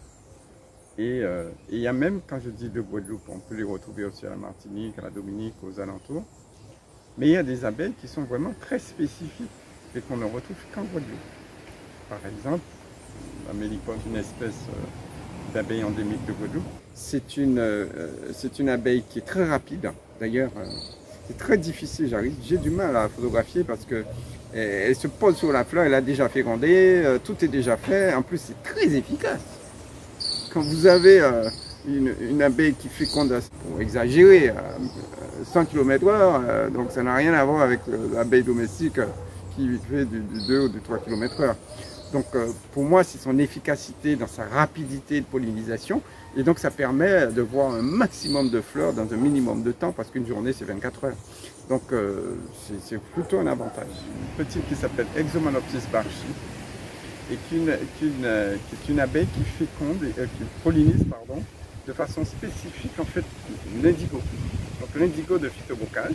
Et euh, il y a même, quand je dis de Guadeloupe, on peut les retrouver aussi à la Martinique, à la Dominique, aux alentours. Mais il y a des abeilles qui sont vraiment très spécifiques et qu'on ne retrouve qu'en Guadeloupe. Par exemple, la mélipone, une espèce euh, d'abeille endémique de Guadeloupe. C'est une, euh, c'est une abeille qui est très rapide. D'ailleurs, euh, c'est très difficile. J'arrive, j'ai du mal à la photographier parce que euh, elle se pose sur la fleur, elle a déjà fécondé, euh, tout est déjà fait. En plus, c'est très efficace. Quand vous avez euh, une, une abeille qui féconde, pour exagérer, euh, cent kilomètres heure, euh, donc ça n'a rien à voir avec euh, l'abeille domestique euh, qui fait du, du deux ou du trois kilomètres heure. Donc euh, pour moi, c'est son efficacité dans sa rapidité de pollinisation. Et donc ça permet de voir un maximum de fleurs dans un minimum de temps, parce qu'une journée, c'est vingt-quatre heures. Donc euh, c'est plutôt un avantage. Une petite qui s'appelle Exomanopsis barchi, et qui, une, qui, une, qui est une abeille qui féconde, et, euh, qui pollinise pardon, de façon spécifique en fait l'indigo. Donc l'indigo de Phytobocal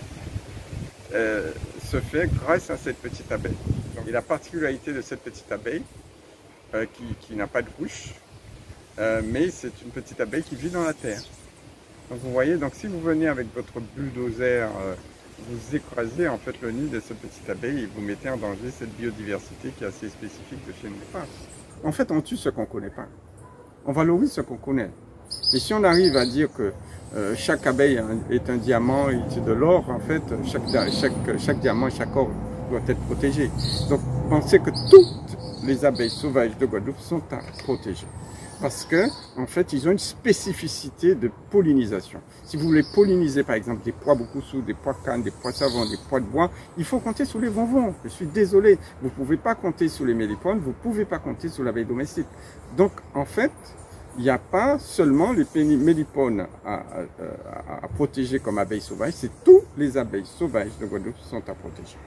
euh, se fait grâce à cette petite abeille. Donc, et la particularité de cette petite abeille, euh, qui, qui n'a pas de ruche, euh, mais c'est une petite abeille qui vit dans la terre. Donc vous voyez, donc si vous venez avec votre bulldozer, euh, vous écrasez en fait le nid de cette petite abeille et vous mettez en danger cette biodiversité qui est assez spécifique de chez nous. En fait, on tue ce qu'on ne connaît pas. On valorise ce qu'on connaît. Et si on arrive à dire que euh, chaque abeille est un diamant et c'est de l'or, en fait, chaque, chaque, chaque diamant, chaque or doit être protégé. Donc, pensez que toutes les abeilles sauvages de Guadeloupe sont à protéger. Parce que, en fait, ils ont une spécificité de pollinisation. Si vous voulez polliniser, par exemple, des pois boukoussou, des pois cannes, des pois savants, des pois de bois, il faut compter sur les vonvons. Je suis désolé. Vous ne pouvez pas compter sur les mélipones, vous ne pouvez pas compter sur l'abeille domestique. Donc, en fait, il n'y a pas seulement les mélipones à, à, à, à protéger comme abeilles sauvages, c'est tous les abeilles sauvages de Guadeloupe qui sont à protéger.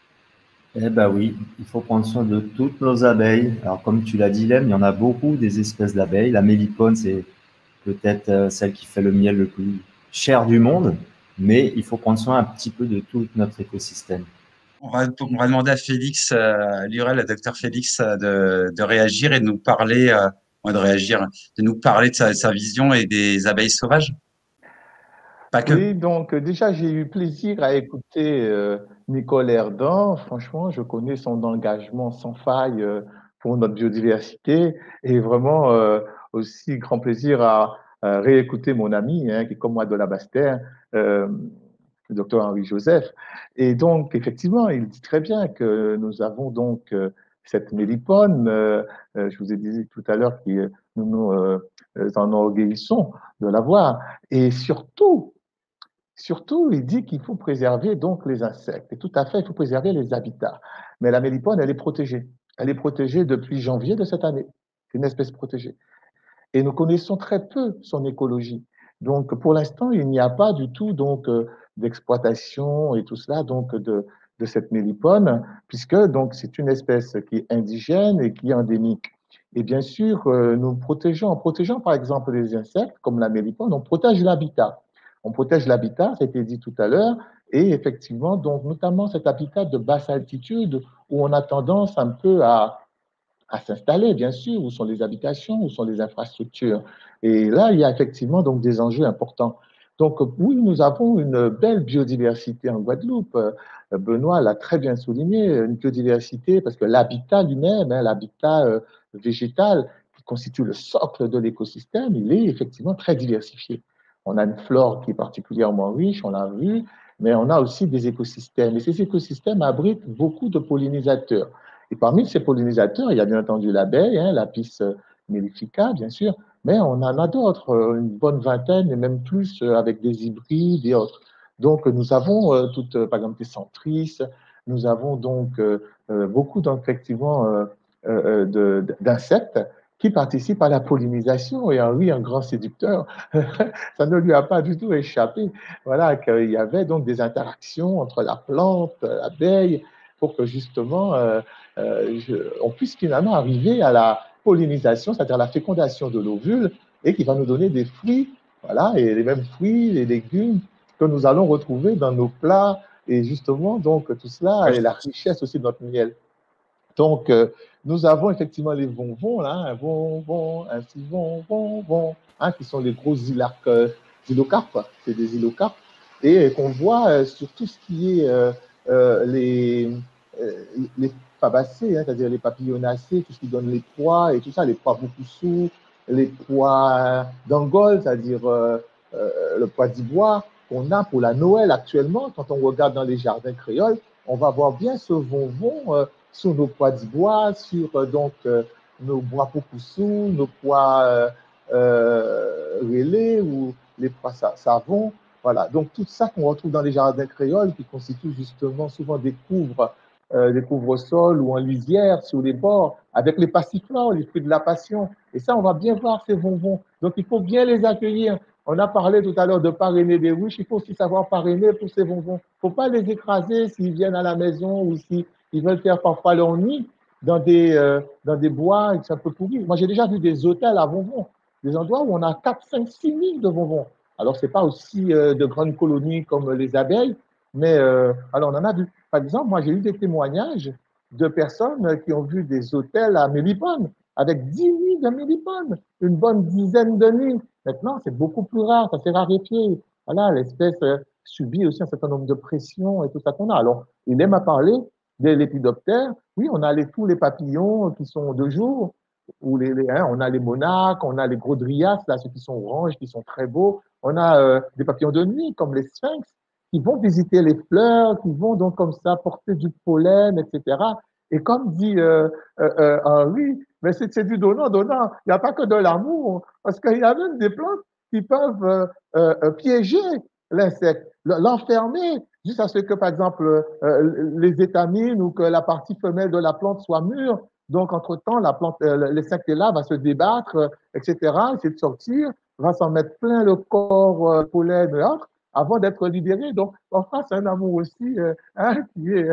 Eh bien oui, il faut prendre soin de toutes nos abeilles. Alors comme tu l'as dit, Lem, il y en a beaucoup des espèces d'abeilles. La mélipone, c'est peut-être celle qui fait le miel le plus cher du monde, mais il faut prendre soin un petit peu de tout notre écosystème. On va, on va demander à Félix, euh, Lurel, à docteur Félix, euh, de, de réagir et de nous parler, euh, de réagir, de nous parler de sa, de sa vision et des abeilles sauvages. Pas que. Oui, donc déjà, j'ai eu plaisir à écouter euh, Nicole Herdan. Franchement, je connais son engagement sans faille euh, pour notre biodiversité et vraiment euh, aussi grand plaisir à, à réécouter mon ami, hein, qui est comme moi de la Basse-Terre, euh, le docteur Henri Joseph. Et donc, effectivement, il dit très bien que nous avons donc euh, cette mélipone, euh, euh, je vous ai dit tout à l'heure que nous nous euh, en orgueillissons de l'avoir. Et surtout, Surtout, il dit qu'il faut préserver donc les insectes. Et tout à fait, il faut préserver les habitats. Mais la mélipone, elle est protégée. Elle est protégée depuis janvier de cette année. C'est une espèce protégée. Et nous connaissons très peu son écologie. Donc, pour l'instant, il n'y a pas du tout donc euh, d'exploitation et tout cela donc de, de cette mélipone, puisque donc c'est une espèce qui est indigène et qui est endémique. Et bien sûr, euh, nous protégeons, en protégeant par exemple les insectes comme la mélipone, on protège l'habitat. On protège l'habitat, ça a été dit tout à l'heure, et effectivement, donc, notamment cet habitat de basse altitude où on a tendance un peu à, à s'installer, bien sûr, où sont les habitations, où sont les infrastructures. Et là, il y a effectivement donc, des enjeux importants. Donc, oui, nous avons une belle biodiversité en Guadeloupe. Benoît l'a très bien souligné, une biodiversité, parce que l'habitat lui-même, hein, l'habitat euh, végétal, qui constitue le socle de l'écosystème, il est effectivement très diversifié. On a une flore qui est particulièrement riche, on l'a vu, mais on a aussi des écosystèmes. Et ces écosystèmes abritent beaucoup de pollinisateurs. Et parmi ces pollinisateurs, il y a bien entendu l'abeille, hein, l'Apis mellifica, bien sûr, mais on en a d'autres, une bonne vingtaine, et même plus avec des hybrides et autres. Donc, nous avons euh, toutes, par exemple, des centris, nous avons donc euh, beaucoup, donc, effectivement, euh, euh, d'insectes qui participe à la pollinisation. Et Henri, un grand séducteur, ça ne lui a pas du tout échappé. Voilà, qu'il y avait donc des interactions entre la plante, l'abeille, pour que justement euh, euh, je, on puisse finalement arriver à la pollinisation, c'est-à-dire la fécondation de l'ovule, et qui va nous donner des fruits, voilà, et les mêmes fruits, les légumes que nous allons retrouver dans nos plats Et justement, donc, tout cela est la richesse aussi de notre miel. Donc, euh, nous avons effectivement les bonbons, là, un bonbon, un petit bonbon, bon, hein, qui sont les gros ilarques, euh, xylocarpes, c'est des xylocarpes, et qu'on voit euh, sur tout ce qui est euh, euh, les, euh, les fabacées, hein, c'est-à-dire les papillonacées, tout ce qui donne les pois et tout ça, les pois boukoussous, les pois d'Angole, c'est-à-dire euh, euh, le pois d'ivoire qu'on a pour la Noël actuellement. Quand on regarde dans les jardins créoles, on va voir bien ce bonbon euh, sur nos pois d'ivoire, sur euh, donc euh, nos pois boukoussous, nos pois euh, euh, relais ou les pois savons. Voilà, donc tout ça qu'on retrouve dans les jardins créoles qui constituent justement souvent des couvres, euh, des couvre-sols ou en lisière sur les bords, avec les passiflores, les fruits de la passion. Et ça, on va bien voir ces bonbons. Donc, il faut bien les accueillir. On a parlé tout à l'heure de parrainer des ruches. Il faut aussi savoir parrainer pour ces bonbons. Il ne faut pas les écraser s'ils viennent à la maison ou s'ils veulent faire parfois leur nid dans des, euh, dans des bois qui sont un peu pourris. Moi, j'ai déjà vu des hôtels à bonbons, des endroits où on a quatre, cinq, six mille de bonbons. Alors, ce n'est pas aussi euh, de grandes colonies comme les abeilles, mais euh, alors on en a vu. Par exemple, moi, j'ai eu des témoignages de personnes qui ont vu des hôtels à mélipones, avec dix nids de mélipones, une bonne dizaine de nids. Maintenant, c'est beaucoup plus rare, ça s'est raréfié. Voilà, l'espèce euh, subit aussi un certain nombre de pressions et tout ça qu'on a. Alors, il aime à parler de lépidoptères. Oui, on a les, tous les papillons qui sont de jour, ou les, les, hein, on a les monarques, on a les gros dryas, là, ceux qui sont oranges, qui sont très beaux. On a euh, des papillons de nuit, comme les sphinx, qui vont visiter les fleurs, qui vont donc comme ça porter du pollen, et cetera. Et comme dit euh, euh, euh, Henri, mais c'est du donnant-donnant. Il n'y a pas que de l'amour, parce qu'il y a même des plantes qui peuvent euh, euh, piéger l'insecte, l'enfermer, jusqu'à ce que, par exemple, euh, les étamines ou que la partie femelle de la plante soit mûre. Donc, entre-temps, la plante, euh, l'insecte est là, va se débattre, euh, et cetera, essayer de sortir, va s'en mettre plein le corps, euh, pollen et autres, avant d'être libéré. Donc, enfin, c'est un amour aussi euh, hein, qui est…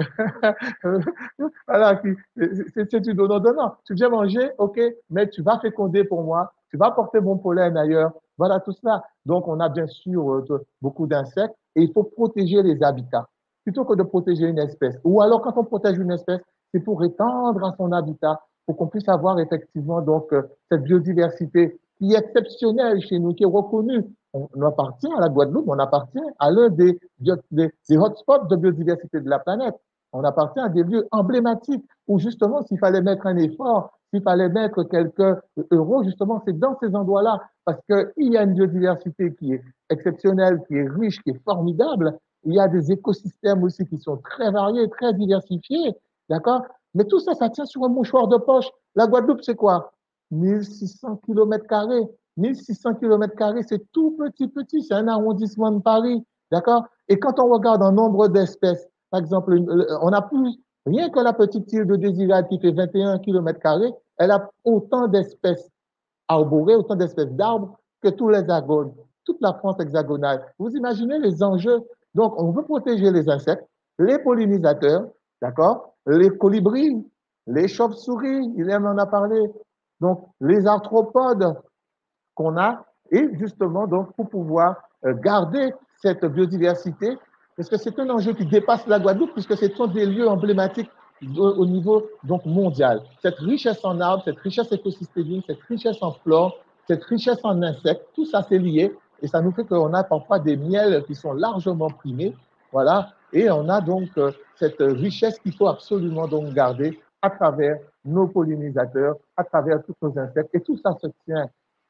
voilà, c'est du donnant-donnant. Tu viens manger, ok, mais tu vas féconder pour moi, tu vas porter mon pollen ailleurs. Voilà tout cela. Donc, on a bien sûr euh, beaucoup d'insectes et il faut protéger les habitats plutôt que de protéger une espèce. Ou alors, quand on protège une espèce, c'est pour étendre à son habitat, pour qu'on puisse avoir effectivement donc euh, cette biodiversité qui est exceptionnelle chez nous, qui est reconnue. On, on appartient à la Guadeloupe, on appartient à l'un des, des, des hotspots de biodiversité de la planète. On appartient à des lieux emblématiques où justement, s'il fallait mettre un effort, s'il fallait mettre quelques euros, justement, c'est dans ces endroits-là, parce qu'il y a une biodiversité qui est exceptionnelle, qui est riche, qui est formidable. Il y a des écosystèmes aussi qui sont très variés, très diversifiés, d'accord? Mais tout ça, ça tient sur un mouchoir de poche. La Guadeloupe, c'est quoi? mille six cents kilomètres carrés. mille six cents kilomètres carrés, c'est tout petit, petit. C'est un arrondissement de Paris, d'accord? Et quand on regarde un nombre d'espèces, par exemple, on a plus, rien que la petite île de Désirade qui fait vingt et un kilomètres carrés, elle a autant d'espèces arborées, autant d'espèces d'arbres que tous les hexagones, toute la France hexagonale. Vous imaginez les enjeux? Donc, on veut protéger les insectes, les pollinisateurs, d'accord? Les colibris, les chauves-souris, il en a parlé. Donc, les arthropodes qu'on a, et justement, donc, pour pouvoir garder cette biodiversité, parce que c'est un enjeu qui dépasse la Guadeloupe, puisque ce sont des lieux emblématiques au niveau donc, mondial. Cette richesse en arbres, cette richesse écosystémique, cette richesse en flore, cette richesse en insectes, tout ça c'est lié, et ça nous fait qu'on a parfois des miels qui sont largement primés, voilà, et on a donc euh, cette richesse qu'il faut absolument donc garder à travers nos pollinisateurs, à travers tous nos insectes, et tout ça se tient.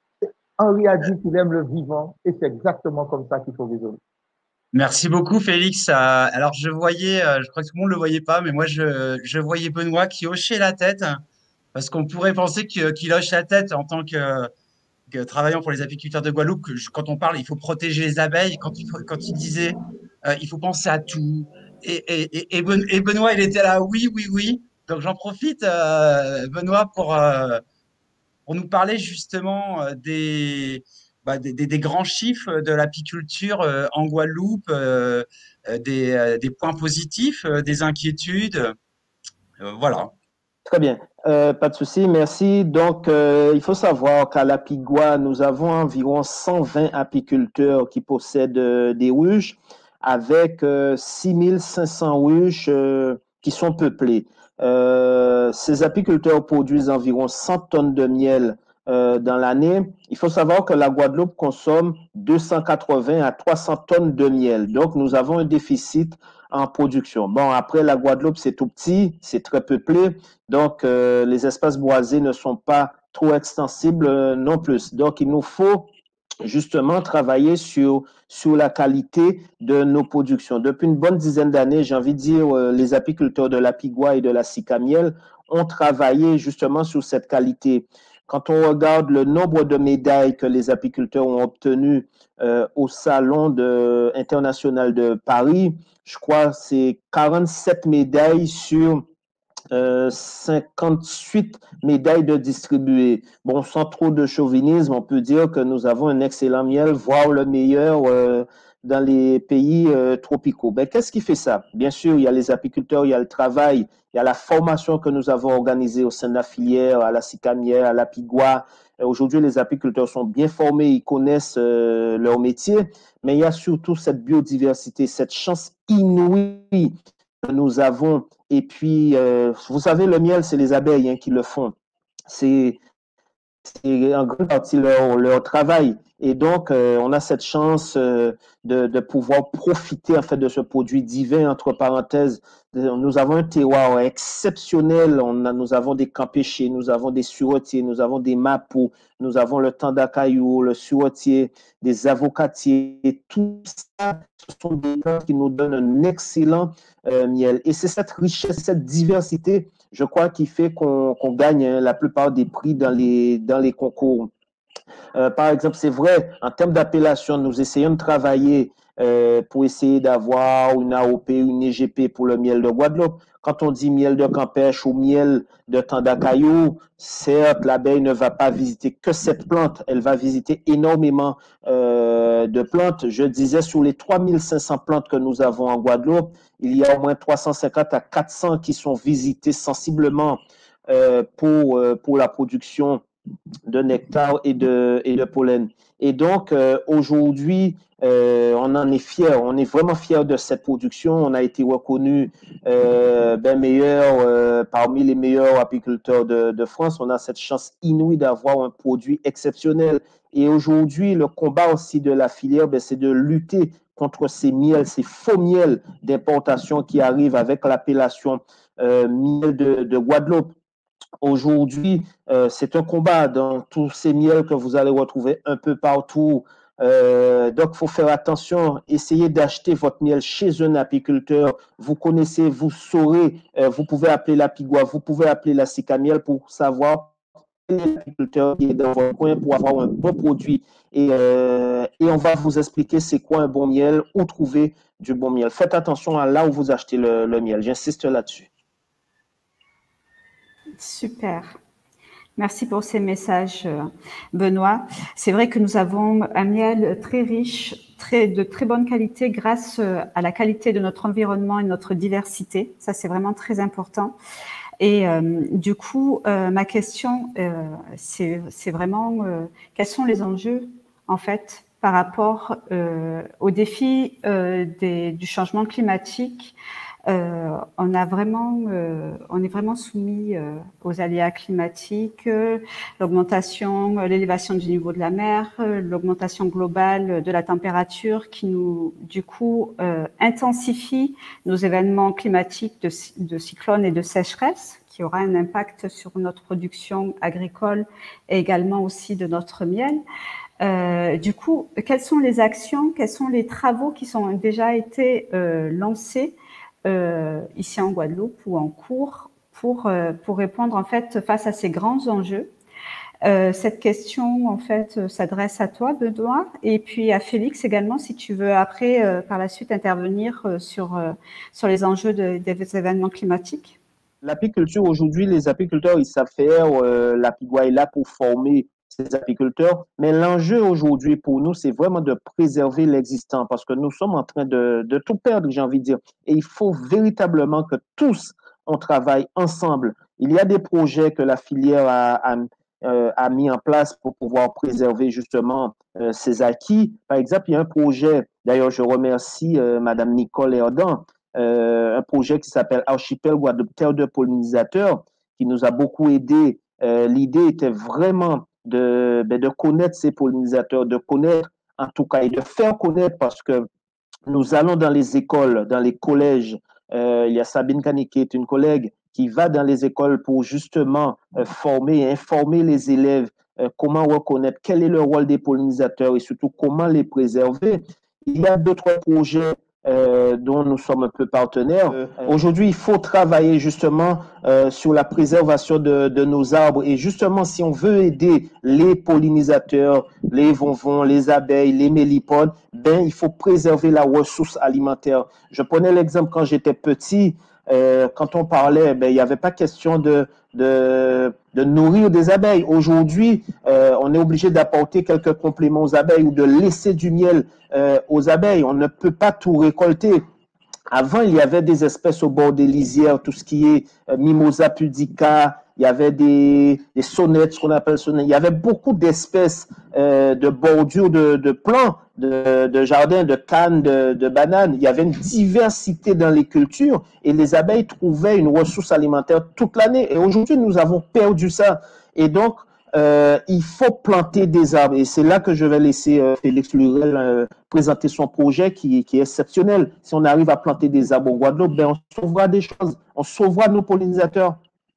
Henri a dit qu'il aime le vivant, et c'est exactement comme ça qu'il faut raisonner. Merci beaucoup, Félix. Alors, je voyais, je crois que tout le monde ne le voyait pas, mais moi, je, je voyais Benoît qui hochait la tête, parce qu'on pourrait penser qu'il hoche la tête en tant que, que travaillant pour les apiculteurs de Guadeloupe. Que je, quand on parle, il faut protéger les abeilles. Quand il, quand il disait, euh, il faut penser à tout. Et, et, et, et Benoît, il était là, oui, oui, oui. Donc, j'en profite, euh, Benoît, pour, euh, pour nous parler justement des… Bah, des, des, des grands chiffres de l'apiculture euh, en Guadeloupe, euh, des, euh, des points positifs, euh, des inquiétudes. Euh, voilà. Très bien, euh, pas de souci, merci. Donc, euh, il faut savoir qu'à l'Apigua, nous avons environ cent vingt apiculteurs qui possèdent euh, des ruches. avec euh, six mille cinq cents ruches euh, qui sont peuplées. Euh, ces apiculteurs produisent environ cent tonnes de miel euh, dans l'année. Il faut savoir que la Guadeloupe consomme deux cent quatre-vingts à trois cents tonnes de miel. Donc, nous avons un déficit en production. Bon, après, la Guadeloupe, c'est tout petit, c'est très peuplé. Donc, euh, les espaces boisés ne sont pas trop extensibles euh, non plus. Donc, il nous faut justement travailler sur, sur la qualité de nos productions. Depuis une bonne dizaine d'années, j'ai envie de dire, euh, les apiculteurs de la Pigouа et de la Sicamiel ont travaillé justement sur cette qualité. Quand on regarde le nombre de médailles que les apiculteurs ont obtenues euh, au Salon de, international de Paris, je crois que c'est quarante-sept médailles sur Euh, cinquante-huit médailles de distribuées. Bon, sans trop de chauvinisme, on peut dire que nous avons un excellent miel, voire le meilleur euh, dans les pays euh, tropicaux. Ben, qu'est-ce qui fait ça? Bien sûr, il y a les apiculteurs, il y a le travail, il y a la formation que nous avons organisée au sein de la filière, à la Sicamiel, à la Pigoua. Aujourd'hui, les apiculteurs sont bien formés, ils connaissent euh, leur métier, mais il y a surtout cette biodiversité, cette chance inouïe que nous avons. Et puis, euh, vous savez, le miel, c'est les abeilles hein, qui le font. C'est en grande partie leur, leur travail. Et donc, euh, on a cette chance euh, de, de pouvoir profiter en fait de ce produit divin, entre parenthèses. Nous avons un terroir exceptionnel. On a, nous avons des camps pêchés, nous avons des surotiers, nous avons des mapos, nous avons le tandakaïou, le surotier, des avocatiers. Et tout ça, ce sont des plantes qui nous donnent un excellent euh, miel. Et c'est cette richesse, cette diversité, je crois, qui fait qu'on qu'on gagne hein, la plupart des prix dans les, dans les concours. Euh, par exemple, c'est vrai, en termes d'appellation, nous essayons de travailler euh, pour essayer d'avoir une A O P, une E G P pour le miel de Guadeloupe. Quand on dit miel de Campèche ou miel de Tandakaïou, certes, l'abeille ne va pas visiter que cette plante, elle va visiter énormément euh, de plantes. Je disais, sur les trois mille cinq cents plantes que nous avons en Guadeloupe, il y a au moins trois cent cinquante à quatre cents qui sont visitées sensiblement euh, pour, euh, pour la production de nectar et de, et de pollen. Et donc, euh, aujourd'hui, euh, on en est fiers, on est vraiment fiers de cette production. On a été reconnu euh, ben meilleur, euh, parmi les meilleurs apiculteurs de, de France. On a cette chance inouïe d'avoir un produit exceptionnel. Et aujourd'hui, le combat aussi de la filière, ben, c'est de lutter contre ces miels, ces faux miels d'importation qui arrivent avec l'appellation euh, miel de, de Guadeloupe. Aujourd'hui, euh, c'est un combat dans tous ces miels que vous allez retrouver un peu partout. Euh, donc, il faut faire attention. Essayez d'acheter votre miel chez un apiculteur. Vous connaissez, vous saurez. Euh, vous pouvez appeler la Pigoua, vous pouvez appeler la Sicamiel pour savoir quel est l'apiculteur qui est dans votre coin pour avoir un bon produit. Et, euh, et on va vous expliquer c'est quoi un bon miel, où trouver du bon miel. Faites attention à là où vous achetez le, le miel. J'insiste là-dessus. Super. Merci pour ces messages, Benoît. C'est vrai que nous avons un miel très riche, très, de très bonne qualité grâce à la qualité de notre environnement et notre diversité. Ça, c'est vraiment très important. Et euh, du coup, euh, ma question, euh, c'est vraiment euh, quels sont les enjeux, en fait, par rapport euh, aux défis euh, des, du changement climatique. Euh, on a vraiment, euh, on est vraiment soumis euh, aux aléas climatiques, euh, l'augmentation, euh, l'élévation du niveau de la mer, euh, l'augmentation globale de la température qui nous, du coup, euh, intensifie nos événements climatiques de, de cyclones et de sécheresse, qui aura un impact sur notre production agricole et également aussi de notre miel. Euh, du coup, quelles sont les actions, quels sont les travaux qui sont déjà été euh, lancés Euh, ici en Guadeloupe ou en cours pour, euh, pour répondre en fait face à ces grands enjeux. Euh, cette question en fait s'adresse à toi, Benoît, et puis à Félix également, si tu veux après euh, par la suite intervenir euh, sur, euh, sur les enjeux de, des événements climatiques. L'apiculture aujourd'hui, les apiculteurs, ils savent faire, euh, la Pigoua est là pour former ces apiculteurs, mais l'enjeu aujourd'hui pour nous, c'est vraiment de préserver l'existant parce que nous sommes en train de, de tout perdre, j'ai envie de dire. Et il faut véritablement que tous, on travaille ensemble. Il y a des projets que la filière a, a, euh, a mis en place pour pouvoir préserver justement euh, ces acquis. Par exemple, il y a un projet, d'ailleurs je remercie euh, Madame Nicole Erdan, euh, un projet qui s'appelle Archipel Guadeloupe, terre de pollinisateurs, qui nous a beaucoup aidé. Euh, l'idée était vraiment de, ben, de connaître ces pollinisateurs, de connaître en tout cas et de faire connaître, parce que nous allons dans les écoles, dans les collèges. Euh, il y a Sabine Kani qui est une collègue qui va dans les écoles pour justement euh, former et informer les élèves euh, comment reconnaître quel est le rôle des pollinisateurs et surtout comment les préserver. Il y a d'autres projets euh, dont nous sommes un peu partenaires. Euh, Aujourd'hui, il faut travailler justement euh, sur la préservation de, de nos arbres. Et justement, si on veut aider les pollinisateurs, les vonvons, les abeilles, les mélipodes, ben, il faut préserver la ressource alimentaire. Je prenais l'exemple quand j'étais petit. Euh, quand on parlait, ben, il n'y avait pas question de, de, de nourrir des abeilles. Aujourd'hui, euh, on est obligé d'apporter quelques compléments aux abeilles ou de laisser du miel euh, aux abeilles. On ne peut pas tout récolter. Avant, il y avait des espèces au bord des lisières, tout ce qui est euh, Mimosa pudica, il y avait des, des sonnettes, ce qu'on appelle sonnettes. Il y avait beaucoup d'espèces euh, de bordures de, de plants, de, de jardins, de cannes, de, de bananes. Il y avait une diversité dans les cultures et les abeilles trouvaient une ressource alimentaire toute l'année. Et aujourd'hui, nous avons perdu ça. Et donc, euh, il faut planter des arbres. Et c'est là que je vais laisser euh, Félix Lurel euh, présenter son projet qui, qui est exceptionnel. Si on arrive à planter des arbres au Guadeloupe, ben, on sauvera des choses. On sauvera nos pollinisateurs.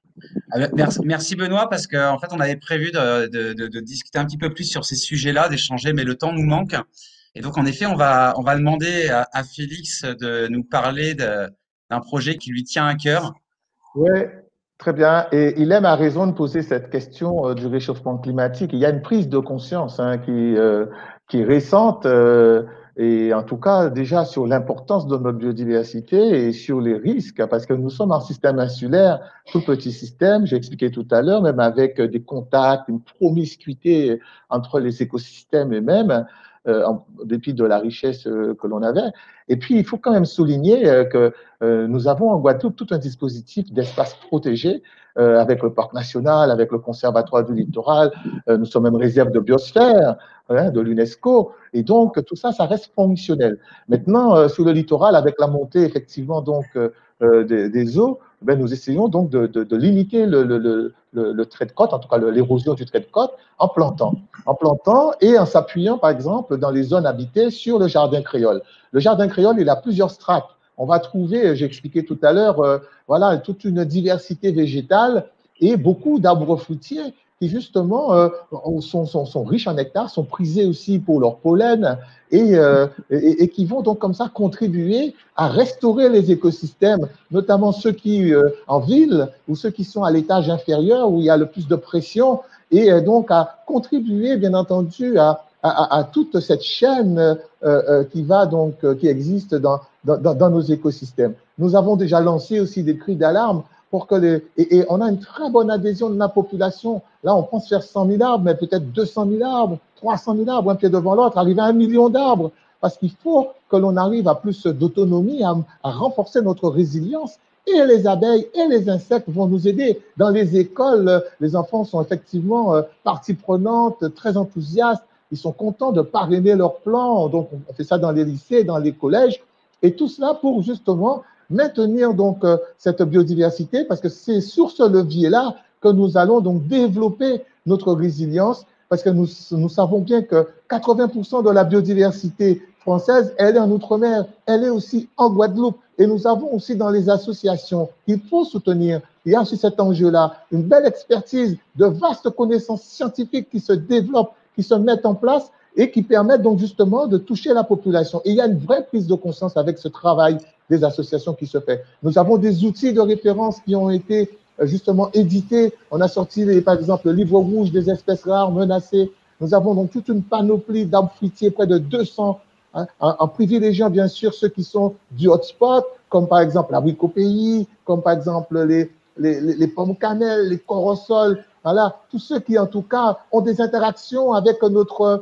Merci, merci Benoît, parce qu'en en fait, on avait prévu de, de, de, de discuter un petit peu plus sur ces sujets-là, d'échanger, mais le temps nous manque. Et donc, en effet, on va, on va demander à, à Félix de nous parler d'un projet qui lui tient à cœur. Oui, très bien. Et il aime à raison de poser cette question euh, du réchauffement climatique. Il y a une prise de conscience hein, qui, euh, qui est récente. Euh, Et en tout cas, déjà sur l'importance de notre biodiversité et sur les risques, parce que nous sommes un système insulaire, tout petit système, j'ai expliqué tout à l'heure, même avec des contacts, une promiscuité entre les écosystèmes et même, euh, en dépit de la richesse euh, que l'on avait. Et puis, il faut quand même souligner euh, que euh, nous avons en Guadeloupe tout un dispositif d'espace protégé euh, avec le parc national, avec le conservatoire du littoral, euh, nous sommes même réserve de biosphère, hein, de l'UNESCO. Et donc, tout ça, ça reste fonctionnel. Maintenant, euh, sur le littoral, avec la montée, effectivement, donc, euh, des, des eaux, ben, nous essayons donc de, de, de limiter le, le, le, le trait de côte, en tout cas l'érosion du trait de côte, en plantant. En plantant et en s'appuyant, par exemple, dans les zones habitées sur le jardin créole. Le jardin créole, il a plusieurs strates. On va trouver, j'ai expliqué tout à l'heure, euh, voilà, toute une diversité végétale et beaucoup d'arbres fruitiers qui justement euh, sont, sont, sont riches en nectar, sont prisés aussi pour leur pollen et, euh, et, et qui vont donc comme ça contribuer à restaurer les écosystèmes, notamment ceux qui euh, en ville ou ceux qui sont à l'étage inférieur où il y a le plus de pression et euh, donc à contribuer bien entendu à, à, à toute cette chaîne euh, euh, qui va donc euh, qui existe dans, dans, dans nos écosystèmes. Nous avons déjà lancé aussi des cris d'alarme pour que les, et, et on a une très bonne adhésion de la population. Là, on pense faire cent mille arbres, mais peut-être deux cent mille arbres, trois cent mille arbres, un pied devant l'autre, arriver à un million d'arbres. Parce qu'il faut que l'on arrive à plus d'autonomie, à, à renforcer notre résilience. Et les abeilles et les insectes vont nous aider. Dans les écoles, les enfants sont effectivement partie prenante, très enthousiastes. Ils sont contents de parrainer leurs plans. Donc, on fait ça dans les lycées, dans les collèges. Et tout cela pour justement maintenir donc euh, cette biodiversité, parce que c'est sur ce levier-là que nous allons donc développer notre résilience, parce que nous, nous savons bien que quatre-vingts pour cent de la biodiversité française, elle est en Outre-mer, elle est aussi en Guadeloupe, et nous avons aussi dans les associations qu'il faut soutenir. Il y a aussi cet enjeu-là, une belle expertise, de vastes connaissances scientifiques qui se développent, qui se mettent en place, et qui permettent donc justement de toucher la population. Et il y a une vraie prise de conscience avec ce travail des associations qui se fait. Nous avons des outils de référence qui ont été justement édités. On a sorti, les, par exemple, le livre rouge des espèces rares menacées. Nous avons donc toute une panoplie d'arbres fruitiers, près de deux cents, hein, en, en privilégiant bien sûr ceux qui sont du hotspot, comme par exemple l'abricot-pays, comme par exemple les, les, les, les pommes cannelle, les corossols, voilà, tous ceux qui en tout cas ont des interactions avec notre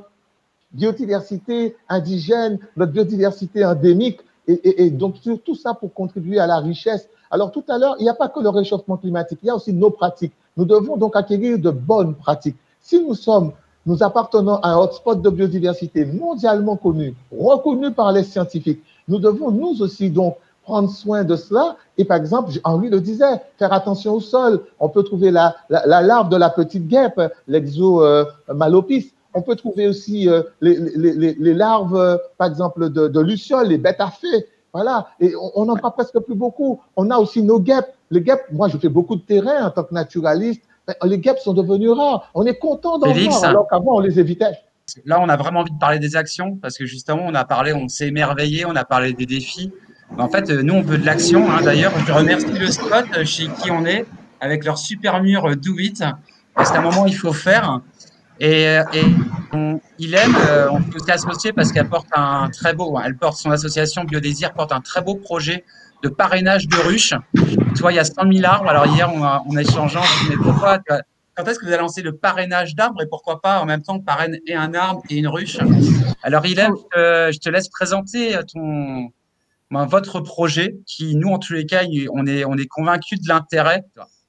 biodiversité indigène, notre biodiversité endémique, et, et, et donc tout ça pour contribuer à la richesse, Alors tout à l'heure, il n'y a pas que le réchauffement climatique, il y a aussi nos pratiques. Nous devons donc acquérir de bonnes pratiques. Si nous sommes, nous appartenons à un hotspot de biodiversité mondialement connu, reconnu par les scientifiques, nous devons nous aussi donc prendre soin de cela. Et par exemple, Henri le disait, faire attention au sol. On peut trouver la, la, la larve de la petite guêpe, l'exo-malopis. On peut trouver aussi euh, les, les, les, les larves, euh, par exemple, de, de lucioles, les bêtes à fées. Voilà. Et on n'en parle presque plus beaucoup. On a aussi nos guêpes. Les guêpes, moi, je fais beaucoup de terrain en tant que naturaliste. Les guêpes sont devenues rares. On est content d'en voir, alors qu'avant, on les évitait. Là, on a vraiment envie de parler des actions parce que justement, on a parlé, on s'est émerveillé, on a parlé des défis. Mais en fait, nous, on veut de l'action. Hein. D'ailleurs, je remercie le spot chez qui on est avec leur super mur Do It. Parce qu'à un moment, il faut faire. Et, et on, il aime, euh, on peut s'associer parce qu'elle porte un très beau, elle porte son association Biodésir porte un très beau projet de parrainage de ruches. Tu vois, il y a cent mille arbres. Alors hier, on a, on a échangé, on dit, mais pourquoi, quand est-ce que vous allez lancer le parrainage d'arbres et pourquoi pas en même temps parrainer et un arbre et une ruche? Alors Ilem, euh, je te laisse présenter ton, ben, votre projet qui, nous, en tous les cas, on est, on est convaincus de l'intérêt.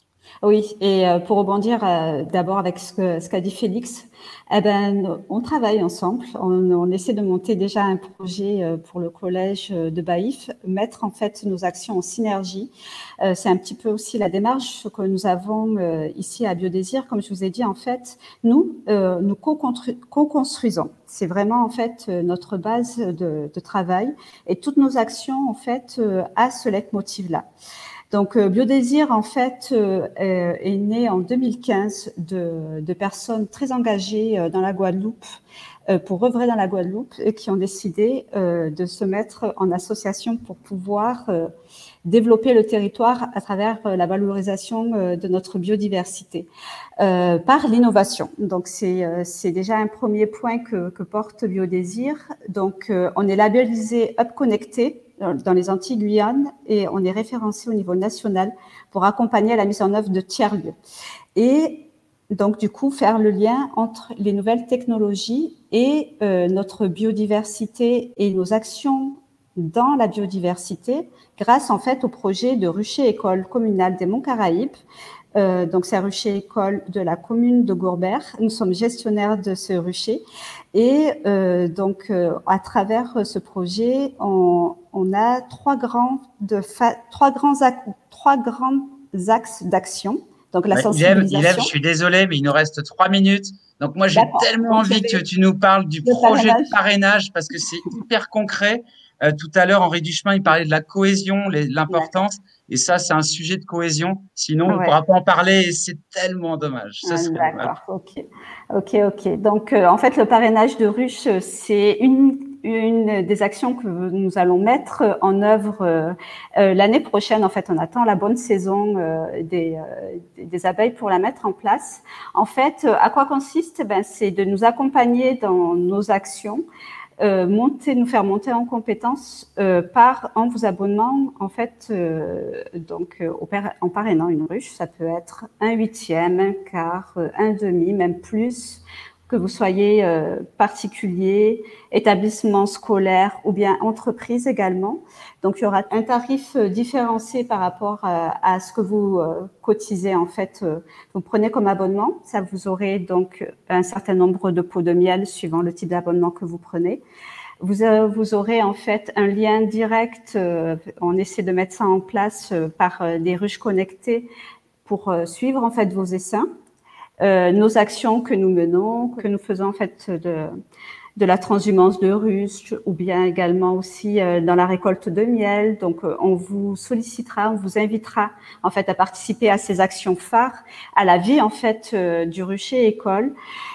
Oui, et pour rebondir euh, d'abord avec ce que ce qu'a dit Félix, eh ben, on travaille ensemble, on, on essaie de monter déjà un projet pour le collège de Baïf, mettre en fait nos actions en synergie. Euh, c'est un petit peu aussi la démarche que nous avons euh, ici à Biodésir. Comme je vous ai dit, en fait, nous, euh, nous co-construisons. C'est vraiment en fait notre base de, de travail et toutes nos actions en fait euh, à ce leitmotiv-là. Donc, euh, Biodésir, en fait, euh, est né en deux mille quinze de, de personnes très engagées euh, dans la Guadeloupe, euh, pour œuvrer dans la Guadeloupe, et qui ont décidé euh, de se mettre en association pour pouvoir euh, développer le territoire à travers euh, la valorisation euh, de notre biodiversité euh, par l'innovation. Donc, c'est euh, c'est déjà un premier point que, que porte Biodésir. Donc, euh, on est labellisé Up Connecté dans les Antilles Guyane et on est référencé au niveau national pour accompagner la mise en œuvre de tiers-lieux. Et donc, du coup, faire le lien entre les nouvelles technologies et euh, notre biodiversité et nos actions dans la biodiversité grâce, en fait, au projet de rucher école communale des Monts Caraïbes. Euh, donc, c'est un rucher école de la commune de Gourbert. Nous sommes gestionnaires de ce rucher. Et euh, donc, euh, à travers ce projet, on, on a trois grands, de fa trois grands, trois grands axes d'action. Donc, la ouais, sensibilisation. Ilem, je suis désolée, mais il nous reste trois minutes. Donc, moi, j'ai tellement envie que tu nous parles du projet parrainage. de parrainage parce que c'est hyper concret. Euh, tout à l'heure, Henri Duchemin, il parlait de la cohésion, l'importance. Et ça, c'est un sujet de cohésion. Sinon, ouais. on ne pourra pas en parler et c'est tellement dommage. Ah, D'accord, ok. Ok, ok. Donc, euh, en fait, le parrainage de ruches, c'est une, une des actions que nous allons mettre en œuvre euh, euh, l'année prochaine. En fait, on attend la bonne saison euh, des, euh, des abeilles pour la mettre en place. En fait, à quoi consiste? Ben, c'est de nous accompagner dans nos actions. Euh, monter, nous faire monter en compétences euh, par en vous abonnant en fait euh, donc euh, au, en parrainant une ruche, ça peut être un huitième, un quart, euh, un demi, même plus, que vous soyez euh, particulier, établissement scolaire ou bien entreprise également. Donc il y aura un tarif euh, différencié par rapport à, à ce que vous euh, cotisez en fait, euh, vous prenez comme abonnement. Ça vous aurez donc un certain nombre de pots de miel suivant le type d'abonnement que vous prenez. Vous, euh, vous aurez en fait un lien direct, euh, on essaie de mettre ça en place euh, par euh, des ruches connectées pour euh, suivre en fait vos essaims. Euh, nos actions que nous menons, que nous faisons en fait de, de la transhumance de ruches ou bien également aussi euh, dans la récolte de miel. Donc, euh, on vous sollicitera, on vous invitera en fait à participer à ces actions phares, à la vie en fait euh, du rucher école.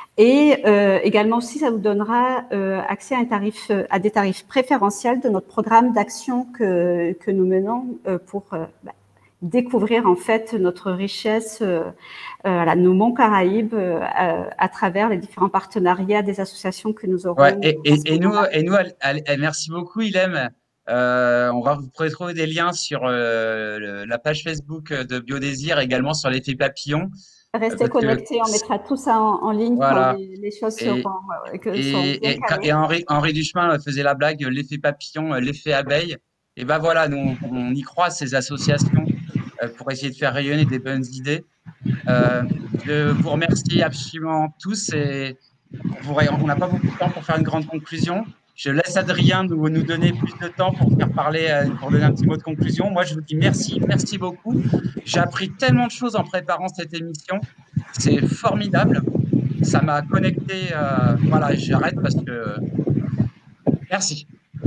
Et euh, également aussi, ça vous donnera euh, accès à, un tarif, à des tarifs préférentiels de notre programme d'action que, que nous menons euh, pour euh, bah, découvrir en fait notre richesse, euh, euh, nos Monts Caraïbes, euh, à, à travers les différents partenariats des associations que nous aurons. Ouais, et, et, et nous, et nous, merci beaucoup, Ilem. Euh, on va vous pourrez trouver des liens sur euh, le, la page Facebook de Biodésir, également sur l'effet papillon. Restez connectés, que, on mettra tout ça en, en ligne voilà. quand les, les choses et, seront. Euh, que et, sont et, et Henri, Henri Duchemin faisait la blague, l'effet papillon, l'effet abeille. Et ben voilà, nous on y croit, ces associations. euh, pour essayer de faire rayonner des bonnes idées. Euh, je vous remercie absolument tous et on n'a pas beaucoup de temps pour faire une grande conclusion. Je laisse Adrien nous, nous donner plus de temps pour faire parler, pour donner un petit mot de conclusion. Moi, je vous dis merci, merci beaucoup. J'ai appris tellement de choses en préparant cette émission. C'est formidable. Ça m'a connecté. Euh, voilà, j'arrête parce que… Merci.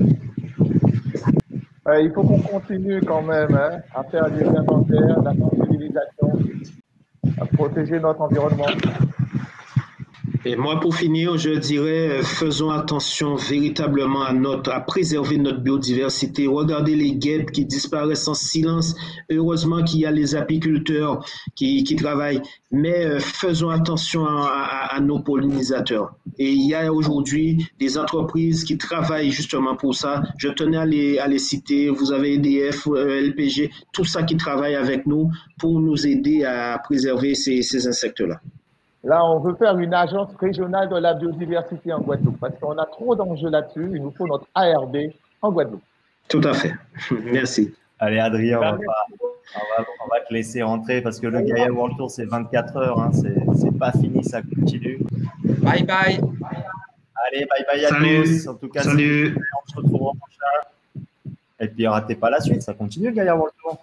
Euh, il faut qu'on continue quand même hein, à faire des inventaires, la sensibilisation, à protéger notre environnement. Et moi, pour finir, je dirais, faisons attention véritablement à notre, à préserver notre biodiversité. Regardez les guêpes qui disparaissent en silence. Heureusement qu'il y a les apiculteurs qui, qui travaillent, mais euh, faisons attention à, à, à nos pollinisateurs. Et il y a aujourd'hui des entreprises qui travaillent justement pour ça. Je tenais à les, à les citer. Vous avez E D F, L P G, tout ça qui travaille avec nous pour nous aider à préserver ces, ces insectes-là. Là, on veut faire une agence régionale de la biodiversité en Guadeloupe parce qu'on a trop d'enjeux là-dessus. Il nous faut notre A R B en Guadeloupe. Tout à fait. Merci. Allez, Adrien, on va, pas, on, va, on va te laisser rentrer parce que le Gaia World Tour, c'est vingt-quatre heures. Hein, c'est pas fini, ça continue. Bye bye. Allez, bye bye à Salut. tous. En tout cas, Salut. on se retrouvera prochain. Et puis, ratez pas la suite, ça continue, Gaia World Tour.